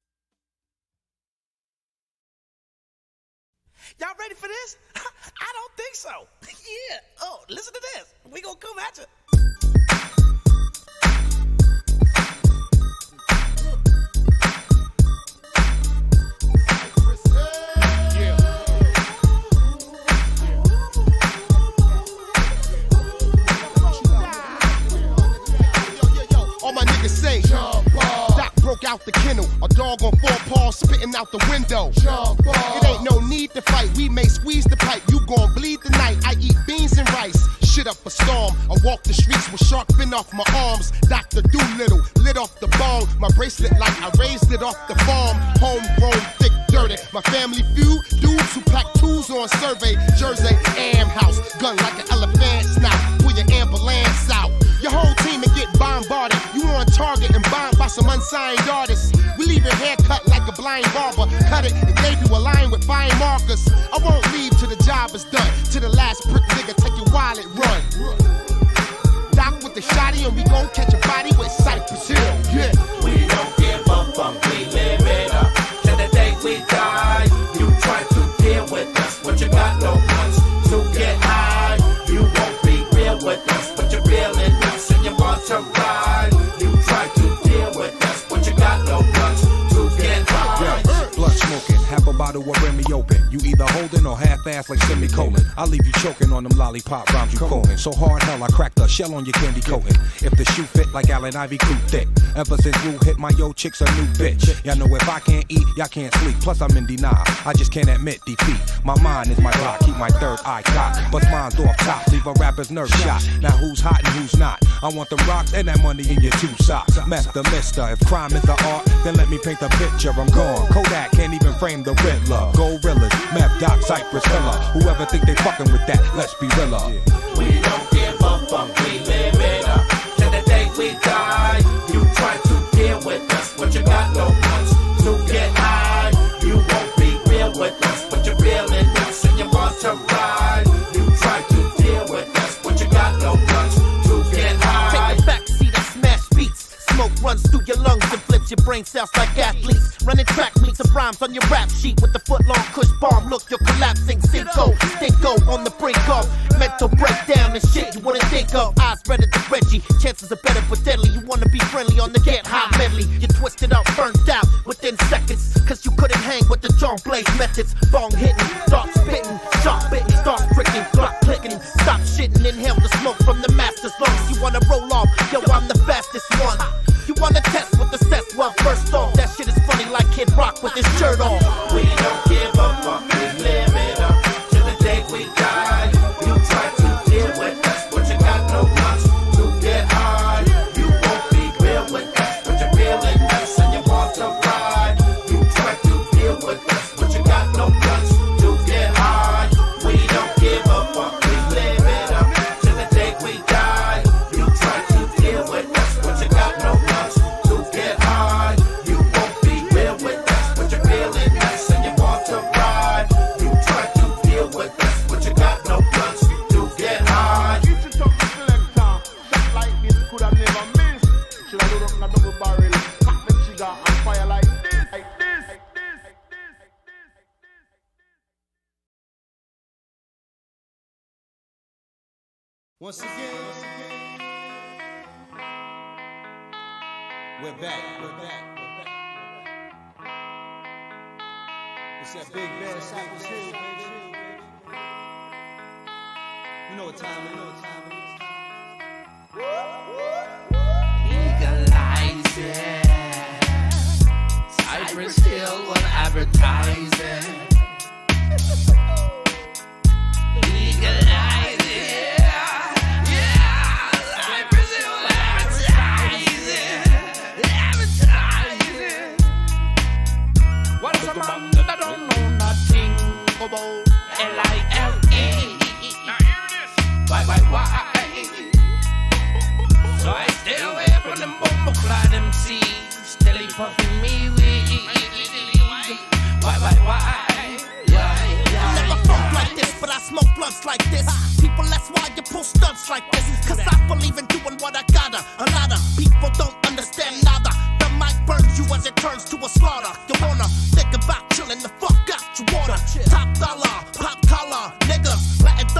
Y'all ready for this? I don't don't think so. Yeah. Oh, listen to this. We gonna come at you. All my niggas say, jump off. Doc broke out the kennel, a dog on four paws spitting out the window. Jump off. It ain't no need to fight, we may squeeze the pipe. You gon' bleed tonight, I eat beans and rice. Shit up a storm, I walk the streets with shark fin off my arms. Doctor Doolittle, lit off the bone. My bracelet like I raised it off the farm. Homegrown, thick, dirty. My family feud, dudes who pack tools on survey. Jersey, Am House, gun like an elephant snout. Pull your ambulance out. Your whole team and get bombarded. You on target and bombed by some unsigned artists. We leave your hair cut like a blind barber. Cut it and gave you a line with fine markers. I won't leave till the job is done. Till the last prick nigga take your wallet, run. Doc with the shotty and we gon' catch a body with Cypress Hill. Yeah. We don't give a fuck, we live it up till the day we die. You try to deal with us, but you got no guns to get high. You won't be real with us, but you're real in us and you want to ride. You try to deal with us, but you got no guns to get high. Yeah, blood smoking, half a bottle of Remy open. You either holding or half-ass like semicolon. I'll leave you choking on them lollipop rhymes you quoting. So hard hell, I cracked a shell on your candy coating. If the shoe fit like Allen Ivy, crew thick. Ever since Wu hit my yo chick's a new bitch. Y'all know if I can't eat, y'all can't sleep. Plus I'm in denial, I just can't admit defeat. My mind is my block, keep my third eye cocked. But mine's off top, leave a rapper's nerve shot. Now who's hot and who's not? I want them rocks and that money in your two socks. Master Mister, if crime is the art, then let me paint the picture. I'm gone. Kodak can't even frame the Riddler. Gorillas, Map Doc, Cypress Hiller. Whoever think they fucking with that, let's be realer. We don't give a fuck, we live it up till the day we die. You try to deal with us, but you got no guns to get high. You won't be real with us, but you're real in us and you want to ride. You try to deal with us, but you got no guns to get high. Take the back seat and smash beats. Smoke runs through your lungs and flips your brain cells like athletes. Running track meets of rhymes on your rap sheet with the foot long cush bomb. Look, you're collapsing. Cinco, stinko on the brink of mental breakdown and shit you wouldn't think of. Eyes redder than Reggie. Chances are better but deadly. You wanna be friendly on the get high medley. You twisted up, burnt out within seconds. Cause you couldn't hang with the John Blaze methods. Bong hitting, dark spitting, sharp bitten, start freaking, block clicking. Stop shitting, inhale the smoke from the master's lungs. You wanna roll off, yo, I'm the fastest one. You wanna test with the cess? Well, first off, that shit is funny like Kid Rock with his shirt off. We don't give a fuck, we live it up till the day we die. You try to deal with us, but you got no guns to get high. You won't be real with us, but you're real in us and you want to ride. You try to deal with us, but you got no guns to get high. We don't give a fuck, we live it up till the day we die. You try to deal with us, but you got no guns to get high. You won't be real with us, but you're real in us and you want to ride. You try to deal with us, but you got no guns to get high. Shot like this could have never missed. Should have loaded up in a double barrel, cock the trigger and fire like this, like this, like this, like this, like this. Once again, we're back, we're back, we're back. It's that big bad Cypress Hill, baby. You know what time it is, you know what time it is. Legalize it. Cypress Hill will advertise it. Legalize it. Yeah, Cypress Hill will advertise it. Advertise it. What's a man that don't know nothing about L I L E? Now hear this. Why, why, why? So I stay away from them bumbo clad M Cs. Steady fucking me with. Why, why, why? I never funk like this, but I smoke blunts like this. People, that's why you pull stunts like this. Cause I believe in doing what I gotta. A lot of people don't understand nada. The mic burns you as it turns to a slaughter. You wanna think about chilling the fuck out your water. Top dollar, pop collar, niggas, Latin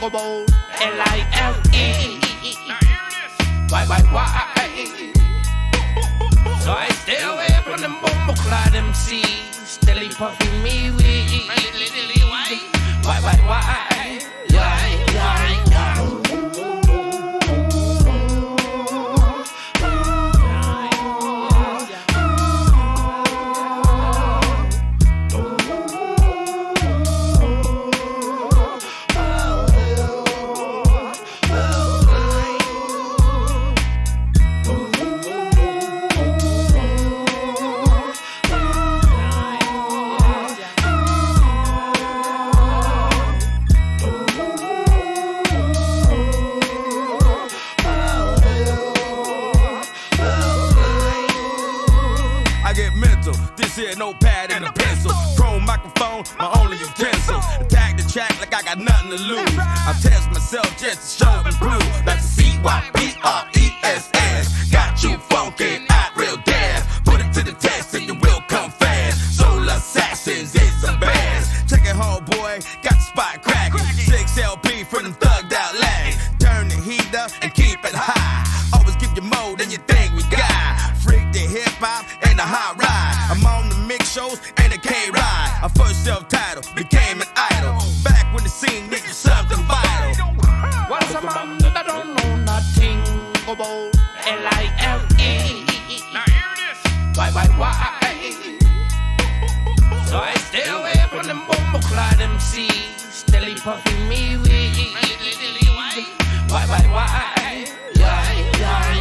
about L I F E. Why, why, why? So I stay away from them bumbo clad M Cs, steadily puffing me weed. Why, why, why? Why, why, why? Notepad and a pencil, chrome microphone, my only utensil. Attack the track like I got nothing to lose. I test myself just to show and prove. That's C Y P R E S S. Got you funky, out real dance. Put it to the test and you will come fast. Soul assassins, it's a bass. Check it home, boy, got the spot cracking. Six L P for them thugged out lags. Turn the heat up and keep it high. Always give you more than you think we got. Freak the hip hop and the hot ride. I'm on the mix shows and the K-Ride. Our first self-titled became an idol. Back when the scene needed something vital. What's a man that don't know nothing about L I F E? Now hear this. Why, why, why? So I stay away from them bumbo clad M Cs, steadily puffing me weed. Why, why, why? Why, why?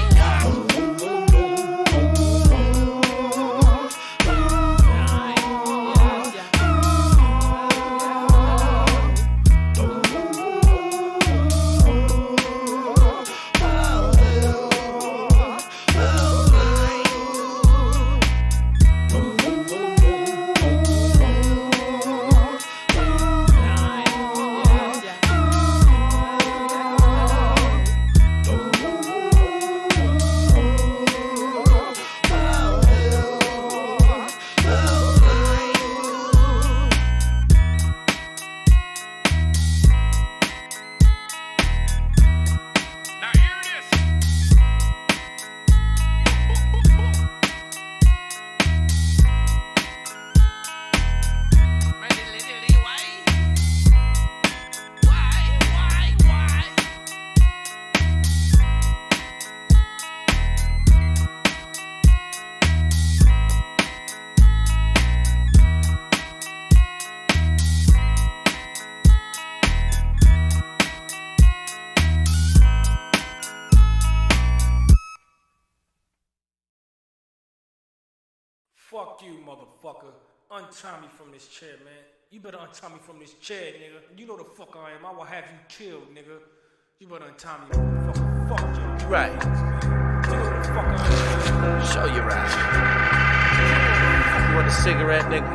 Fuck you, motherfucker. Untie me from this chair, man. You better untie me from this chair, nigga. You know the fuck I am. I will have you killed, nigga. You better untie me, motherfucker. Fuck you. Right. You know the fuck I am. Show your ass. You want a cigarette, nigga?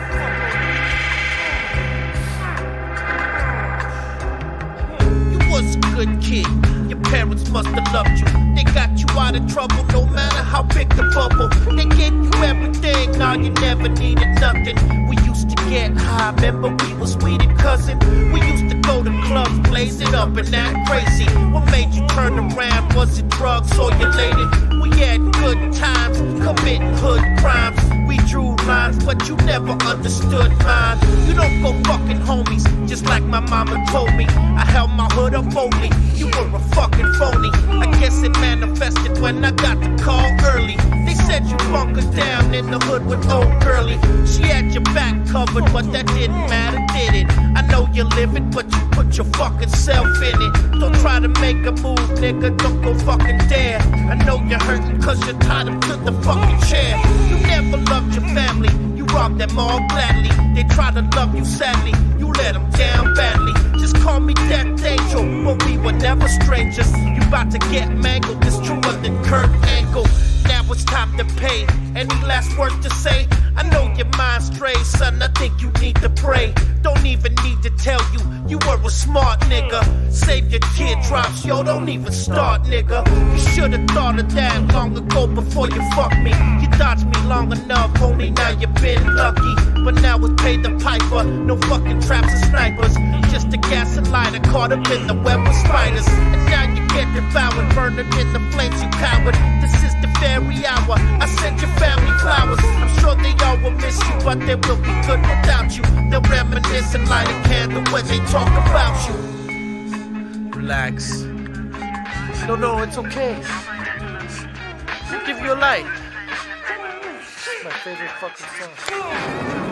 You was a good kid. Your parents must have loved you. They got you out of trouble, no matter how big the bubble. They gave you everything, now you never needed nothing. We used to get high, remember we was weed and cousin. We used to go to clubs, blaze it up and act crazy. What made you turn around? Was it drugs or you lated? We had good times, committing hood crimes. We drew lines, but you never understood mine. You don't go fucking homies, just like my mama told me. I held my hood up boldly, you were a fucking phony. I guess it manifested when I got the call early. They said you bunkered down in the hood with old girlie. She had your back covered, but that didn't matter, did it? I know you're living, but you put your fucking self in it. Don't try to make a move, nigga, don't go fucking dare. I know you're hurting cause you're tied up to the fucking chair. You never loved your family, you robbed them all gladly. They try to love you sadly, you let them down badly. Just call me Death Angel, but we were never strangers. You about to get mangled, it's truer than Kurt Angle. Now it's time to pay. Any last words to say? I know your mind strays, son, I think you need to pray. Don't even need to tell you, you were a smart nigga. Save your teardrops, yo, don't even start, nigga. You should've thought of that long ago before you fucked me. You dodged me long enough, only now you been lucky. But now it's paid the piper, no fucking traps or snipers. Just a gas and lighter caught up in the web of spiders. And now you get devoured, burning in the flames, you coward. This is the fairy hour, I send your family flowers. I'm sure they all will miss you, but they will be good without you. They'll reminisce and light a candle when they talk about you. Relax. No, no, it's okay. I'll give you a light. My favorite fucking song.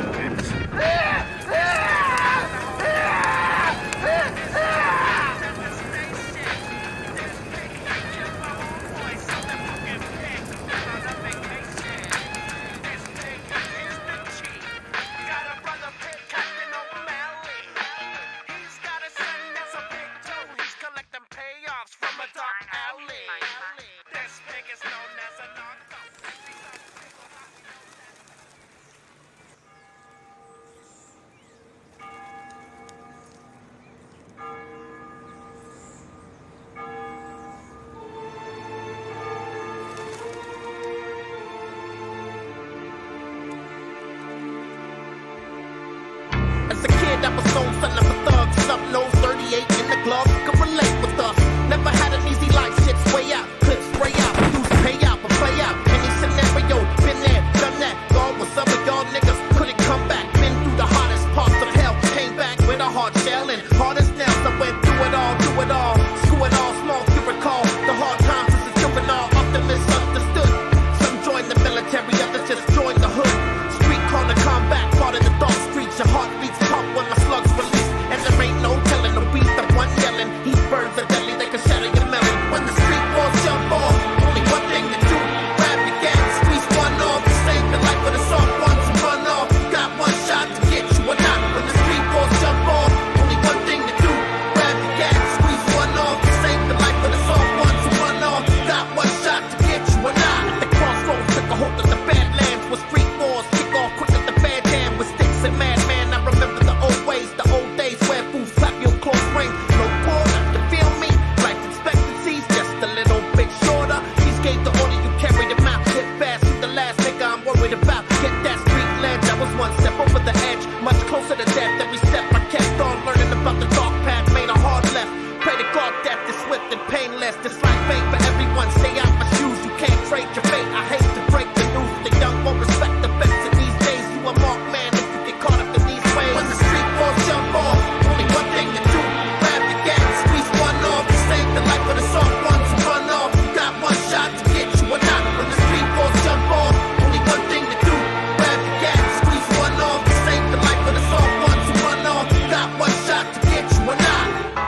That was so selling for thugs, up low, thirty-eight in the glove, could relate with us. Never had an easy life, shit's way out, clips spray out, dudes pay out, but play out. Any scenario, been there, done that. Gone with some of y'all niggas, couldn't come back. Been through the hottest parts of hell, came back with a hard shell and hard as nails. I went through it all, do it all, screw it all, small to recall. The hard times is a juvenile, often misunderstood. Some joined the military, others just joined the hood. Street corner combat, part of the dark streets, your heart beats pump when my slugs release. And there ain't no telling the beast of one yelling. He burns are deadly, they can shatter your melon. When the street walls jump off, only one thing to do. Grab your gas, squeeze one off. Save the life of the soft ones who run off. Got one shot to get you or not. When the street walls jump off, only one thing to do. Grab your gas, squeeze one off. Save the life of the soft ones who run off. Got one shot to get you or not. At the crossroads, took a hold of the badlands. Where street wars kick off quick as the bad jam. With sticks and madman, I remember the old ways, the old days where fools slap your close ring. No quarter, you feel me? Life expectancy's just a little bit shorter. She's gave the order, you carry them out. Hit fast, you the last nigga I'm worried about. Get that street ledge, I was one step over the edge. Much closer to death, every step I kept on learning about the dark path, made a hard left. Pray to God death is swift and painless. This life ain't for everyone, stay out my shoes. You can't trade your fate, I hate to break the news. The young won't respect the best in these days. You a marked man if you get caught up in these ways. When the street walls jump off, only one thing to do. Grab your gas, squeeze one off. Save the life of the soft ones who run off. Got one shot to get you or not. When the street walls jump off, only one thing to do. Grab your gas, squeeze one off. Save the life of the soft ones who run off. Got one shot to get you or not.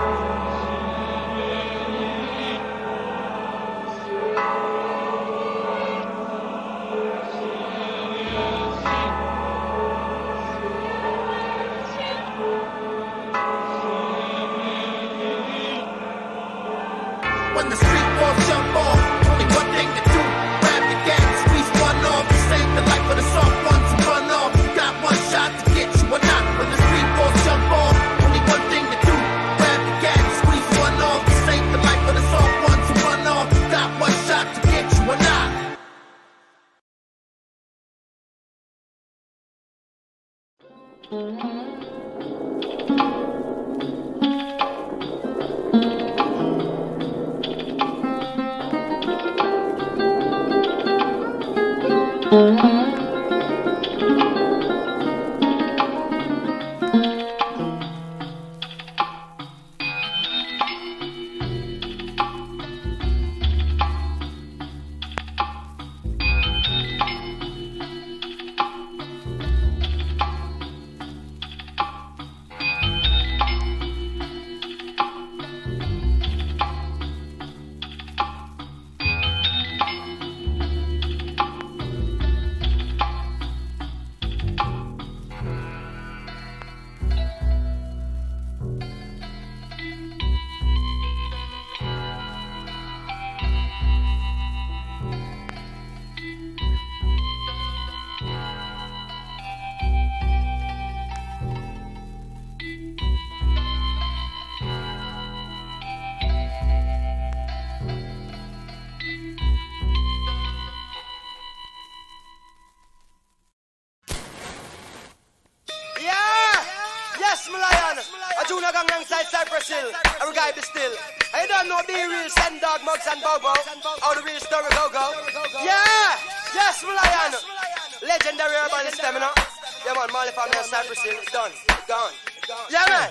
When the street walls jump off, only one thing to do. Grab your gas, squeeze one off. Save the life of the soft ones who run off. Got one shot to get you or not. When the street walls jump off, only one thing to do. Grab your gas, squeeze one off. Save the life of the soft ones who run off. Got one shot to get you or not. me lion. A junior gang alongside Cypress Hill. A guy be still. I don't know be real, send dog, mugs and bobo. How the real story go go. Yeah, yes, me lion. Legendary urban stamina. Yeah man, Marley family and Cypress Hill. Done, gone. Yeah man.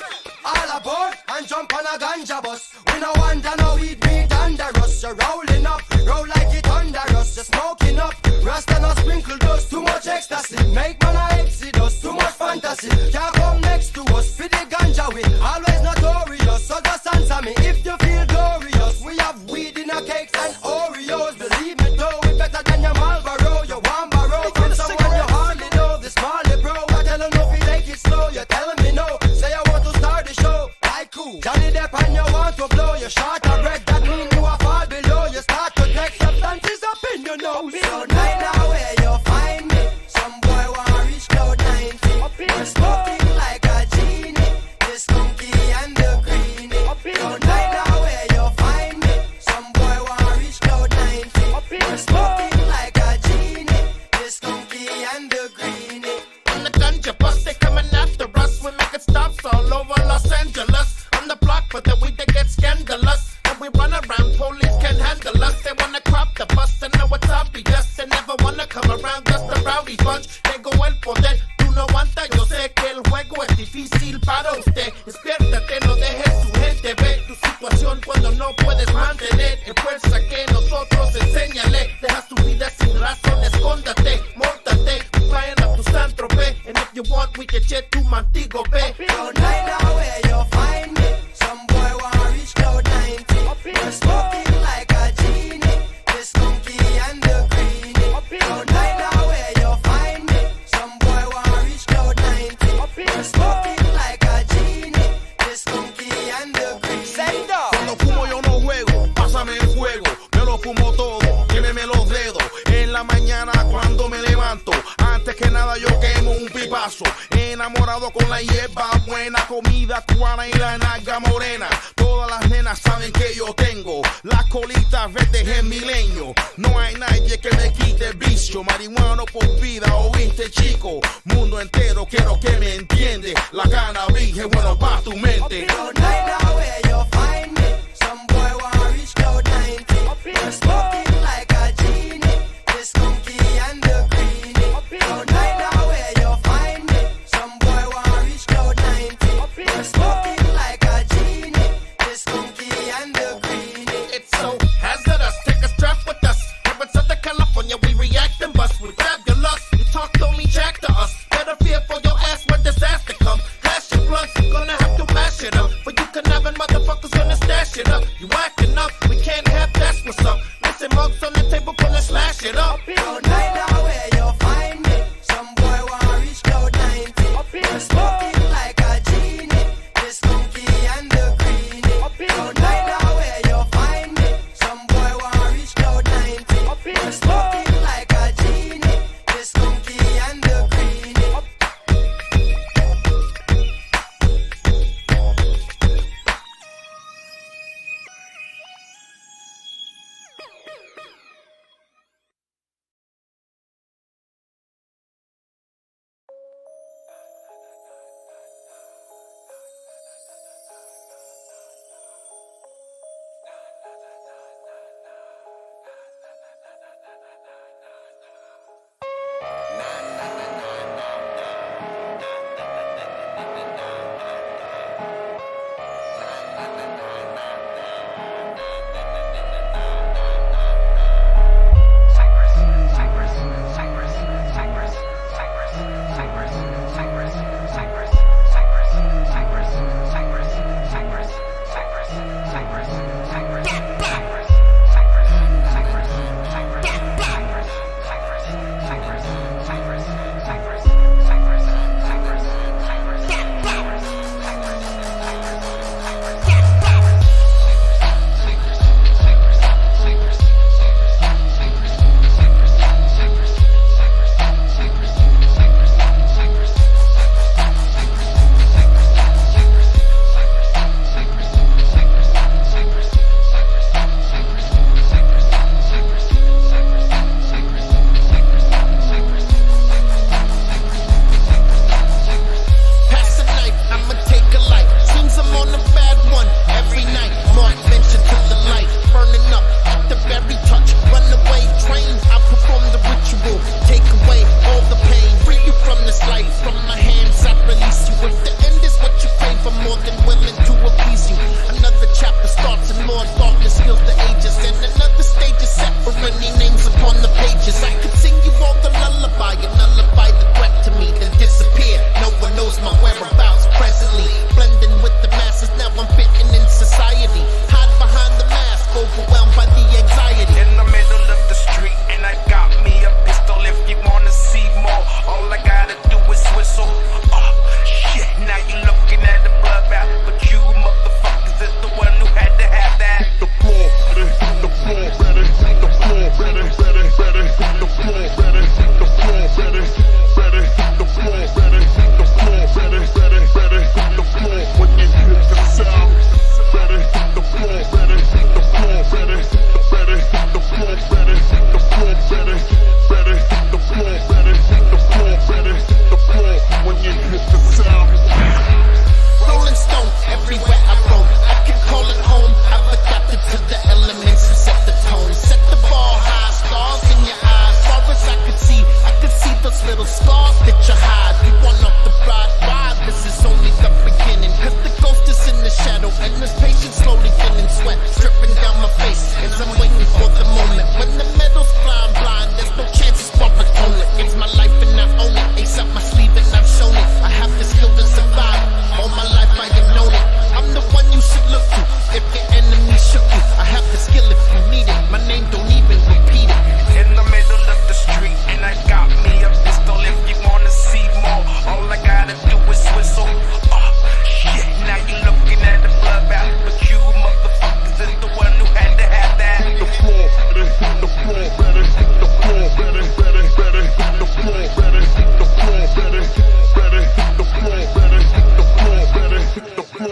All aboard and jump on a ganja bus. We no wonder no weed beat under us. You're rolling up, roll like it under us. You're smoking up, Rasta no sprinkle dust. Too much ecstasy, make man a exit us. Too much fantasy, can't come next to us. For the ganja we always notorious. So just answer me if you feel glorious. We have weed in our cakes and Oreos. Believe me though, we better than your Marlboro. You want borrow from someone you hardly know. This Marley bro, I tell him no, if you take it slow. You're telling me no, say I want to start the show. I cool, Johnny Depp and you want to blow. You short of bread, that mean you are fall below. You start to take substances up in your nose. So night now where you find me, some boy want reach cloud ninety. We're smoking like a genie, the skunky and the greenie. So night now where you find me, some boy want reach cloud ninety. We're smoking like a genie, the skunky and the greenie. On the ganja bus, they coming after us. We making stops all over Los Angeles. On the block, but the weed they get scandalous. And we run around, police can't handle us. They wanna crop the bus, and know it's obvious. They never wanna come around, just a rowdy bunch. Tengo el poder, tú no aguantas. Yo sé que el juego es difícil para usted. Despiértate, no dejes su gente ver tu situación cuando no puedes mantener. En fuerza que nosotros enséñale. Deja tu vida sin razón, escóndate, móntate. Flying up to San Tropez, and if you want, we can jet to Montego Bay. So night now where you find me, some boy want reach cloud ninety. We're smoking like a genie, the skunky and the greenie. So night now where you find me, some boy want reach cloud ninety. We're smoking like a genie, the skunky and the greenie. Send up. Cuando fumo yo no juego, pásame el fuego. Me lo fumo todo, quémeme los dedos. En la mañana cuando me levanto, antes que nada yo quemo un pipazo. Enamorado con la hierba buena, comida cubana y la naga morena. Todas las nenas saben que yo tengo las colitas verdes en milenio. No hay nadie que me quite el vicio. Marihuano por vida, oíste chico. Mundo entero quiero que me entiende. La cannabis es bueno pa' tu mente. So night now where you find me, some boy want reach cloud ninety. We're smoking like a genie, the skunky and the greenie. So night now where you find me, some boy want reach cloud ninety. We're smoking like a genie, the skunky and the greenie. It's so hazardous, take a strap with us. Here in Southern California, we react and bust. We fabulous, you talk, don't mean jack to us. Better fear for your ass when disaster comes. Clash your blunts, gonna have to mash it up. But you can have it, motherfuckers gonna stash it up. You acting up, we can't have that's what's up. Listen, mugs on the table, gonna slash it up. So night now where you find me, some boy want reach cloud ninety. We're smoking like a genie, the skunky and the greenie. So night now where you find me, some boy want reach cloud ninety. We're smoking like a genie, the skunky and the greenie.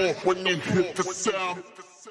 off when you hit the sound.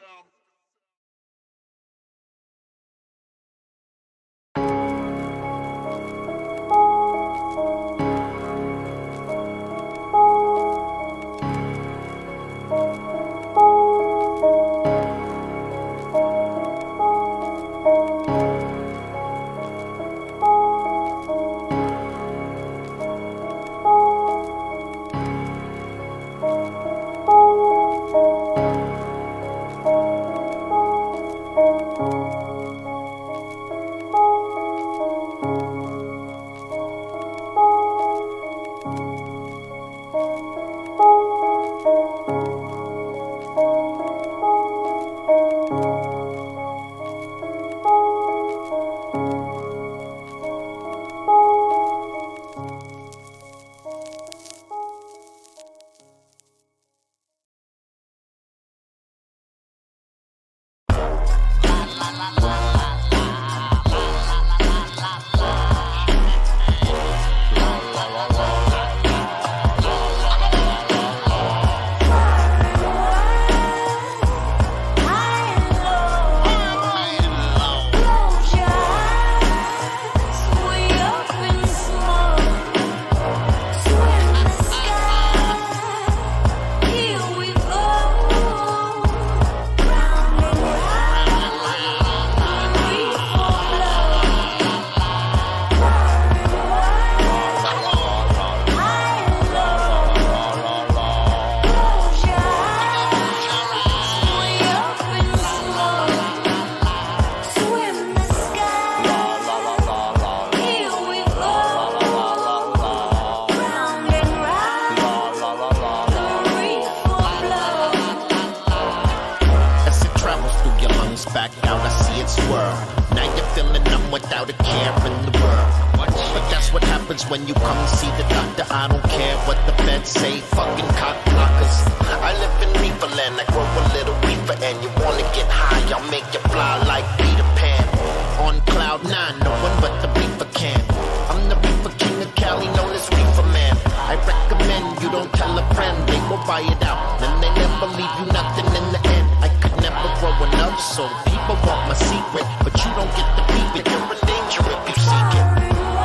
When you come and see the doctor, I don't care what the feds say, fucking cock blockers. I live in reefer land, I grow a little reefer, and you wanna get high, I'll make you fly like Peter Pan. On cloud nine, no one but the reefer can. I'm the reefer king of Cali, known as Reefer Man. I recommend you don't tell a friend, they will buy it out, then they never leave you nothing in the end. I could never grow enough, so people want my secret, but you don't get to peep it, you're in danger if you seek it.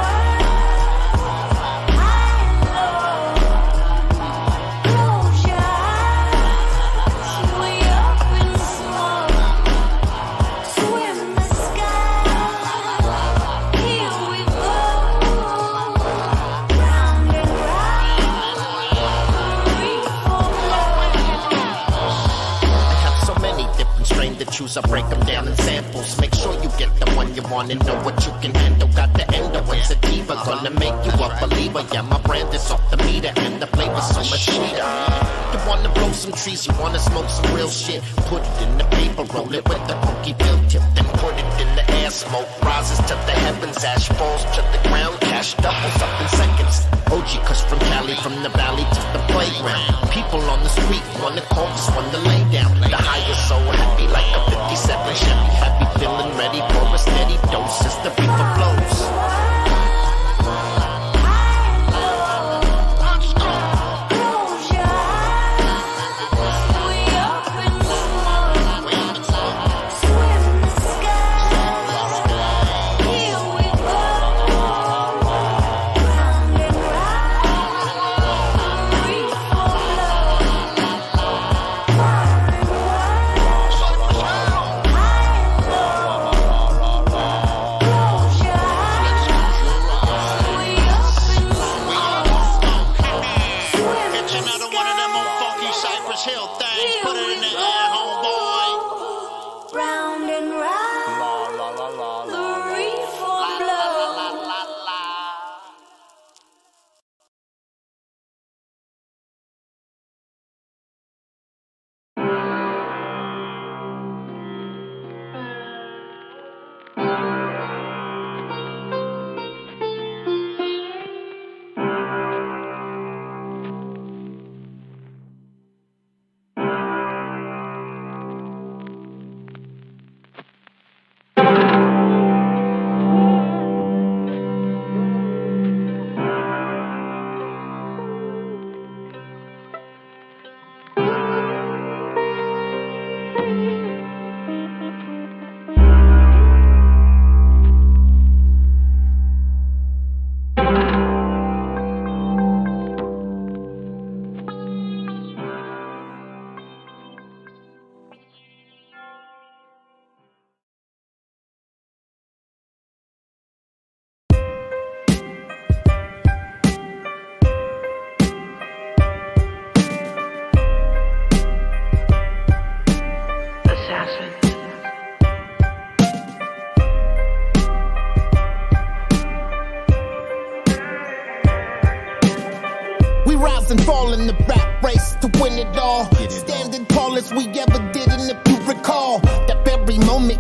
I break them down in samples. Make sure you get the one you want and know what you can handle. Got the endo and sativa, gonna make you a believer. Yeah, my brand is off the meter and the flavor's so much sweeter. You wanna blow some trees, you wanna smoke some real shit. Put it in the paper, roll it with the funky bill tip, then put it in the air. Smoke rises to the heavens, ash falls to the ground. Cash doubles up in seconds. O G cause from Cali, from the valley to the playground. People on the street wanna call this one to lay down. The high is so happy like a fifty-seven Chevy. Happy feeling ready for a steady dose as the reefer flows.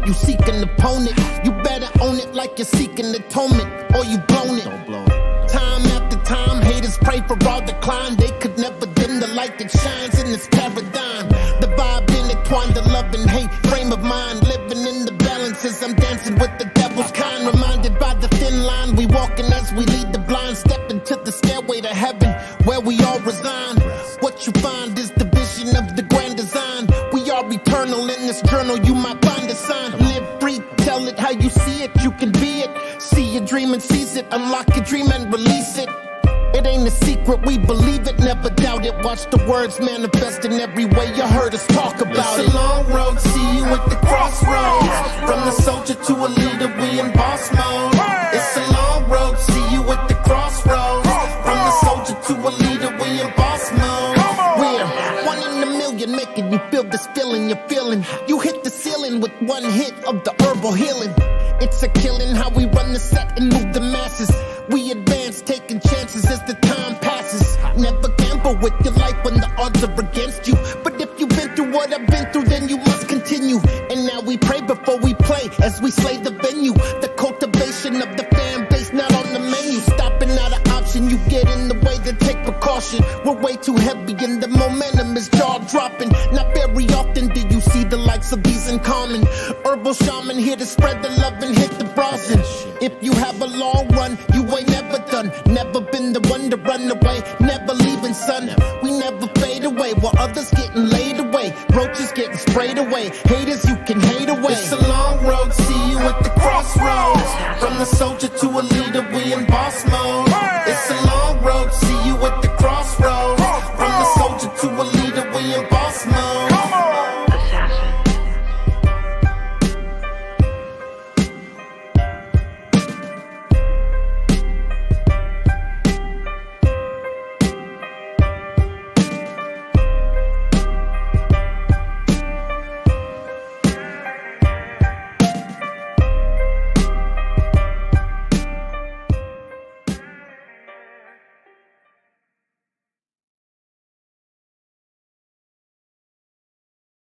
you seek an opponent. You better own it like you're seeking atonement, or you blown it. Time after time, haters pray for our decline. They could never dim the light that shines in this paradigm. The vibe intertwined, the love and hate frame of mind. Living in the balances, I'm dancing with the devil's kind. Reminded by the thin line, we walking as we lead the blind. Step into the stairway to heaven, where we all resign. What you find is the vision of the grand design. We are eternal in this journal, you might find a sign. Live free, tell it how you see it, you can be it. See your dream and seize it, unlock your dream and release it. It ain't a secret, we believe it, never doubt it. Watch the words manifest in every way you heard us talk about it. It's a long road, see you at the crossroads. From the soldier to a leader, we in boss mode. It's a long road, see you at the crossroads. From the soldier to a leader, we in boss mode. We're one in a million, making you feel this feeling you're feeling. You hit the ceiling with one hit of the herbal healing. It's a killing how we run the set and move the masses. We advance, taking chances as the time passes. Never gamble with your life when the odds are against you. But if you've been through what I've been through, then you must continue. And now we pray before we play as we slay the venue. The cultivation of the fan base not on the menu. Stopping not an option, you get in the way, then take precaution. We're way too heavy and the momentum is jaw dropping. Not very often do you see the likes of these in common. Herbal shaman here to spread the love and hit the browsing. If you have a long run, you ain't never done. Never been the one to run away, never leaving, son. We never fade away while others getting laid away. Roaches getting sprayed away. Haters, you can hate away. It's a long road, see you at the crossroads. From the soldier to a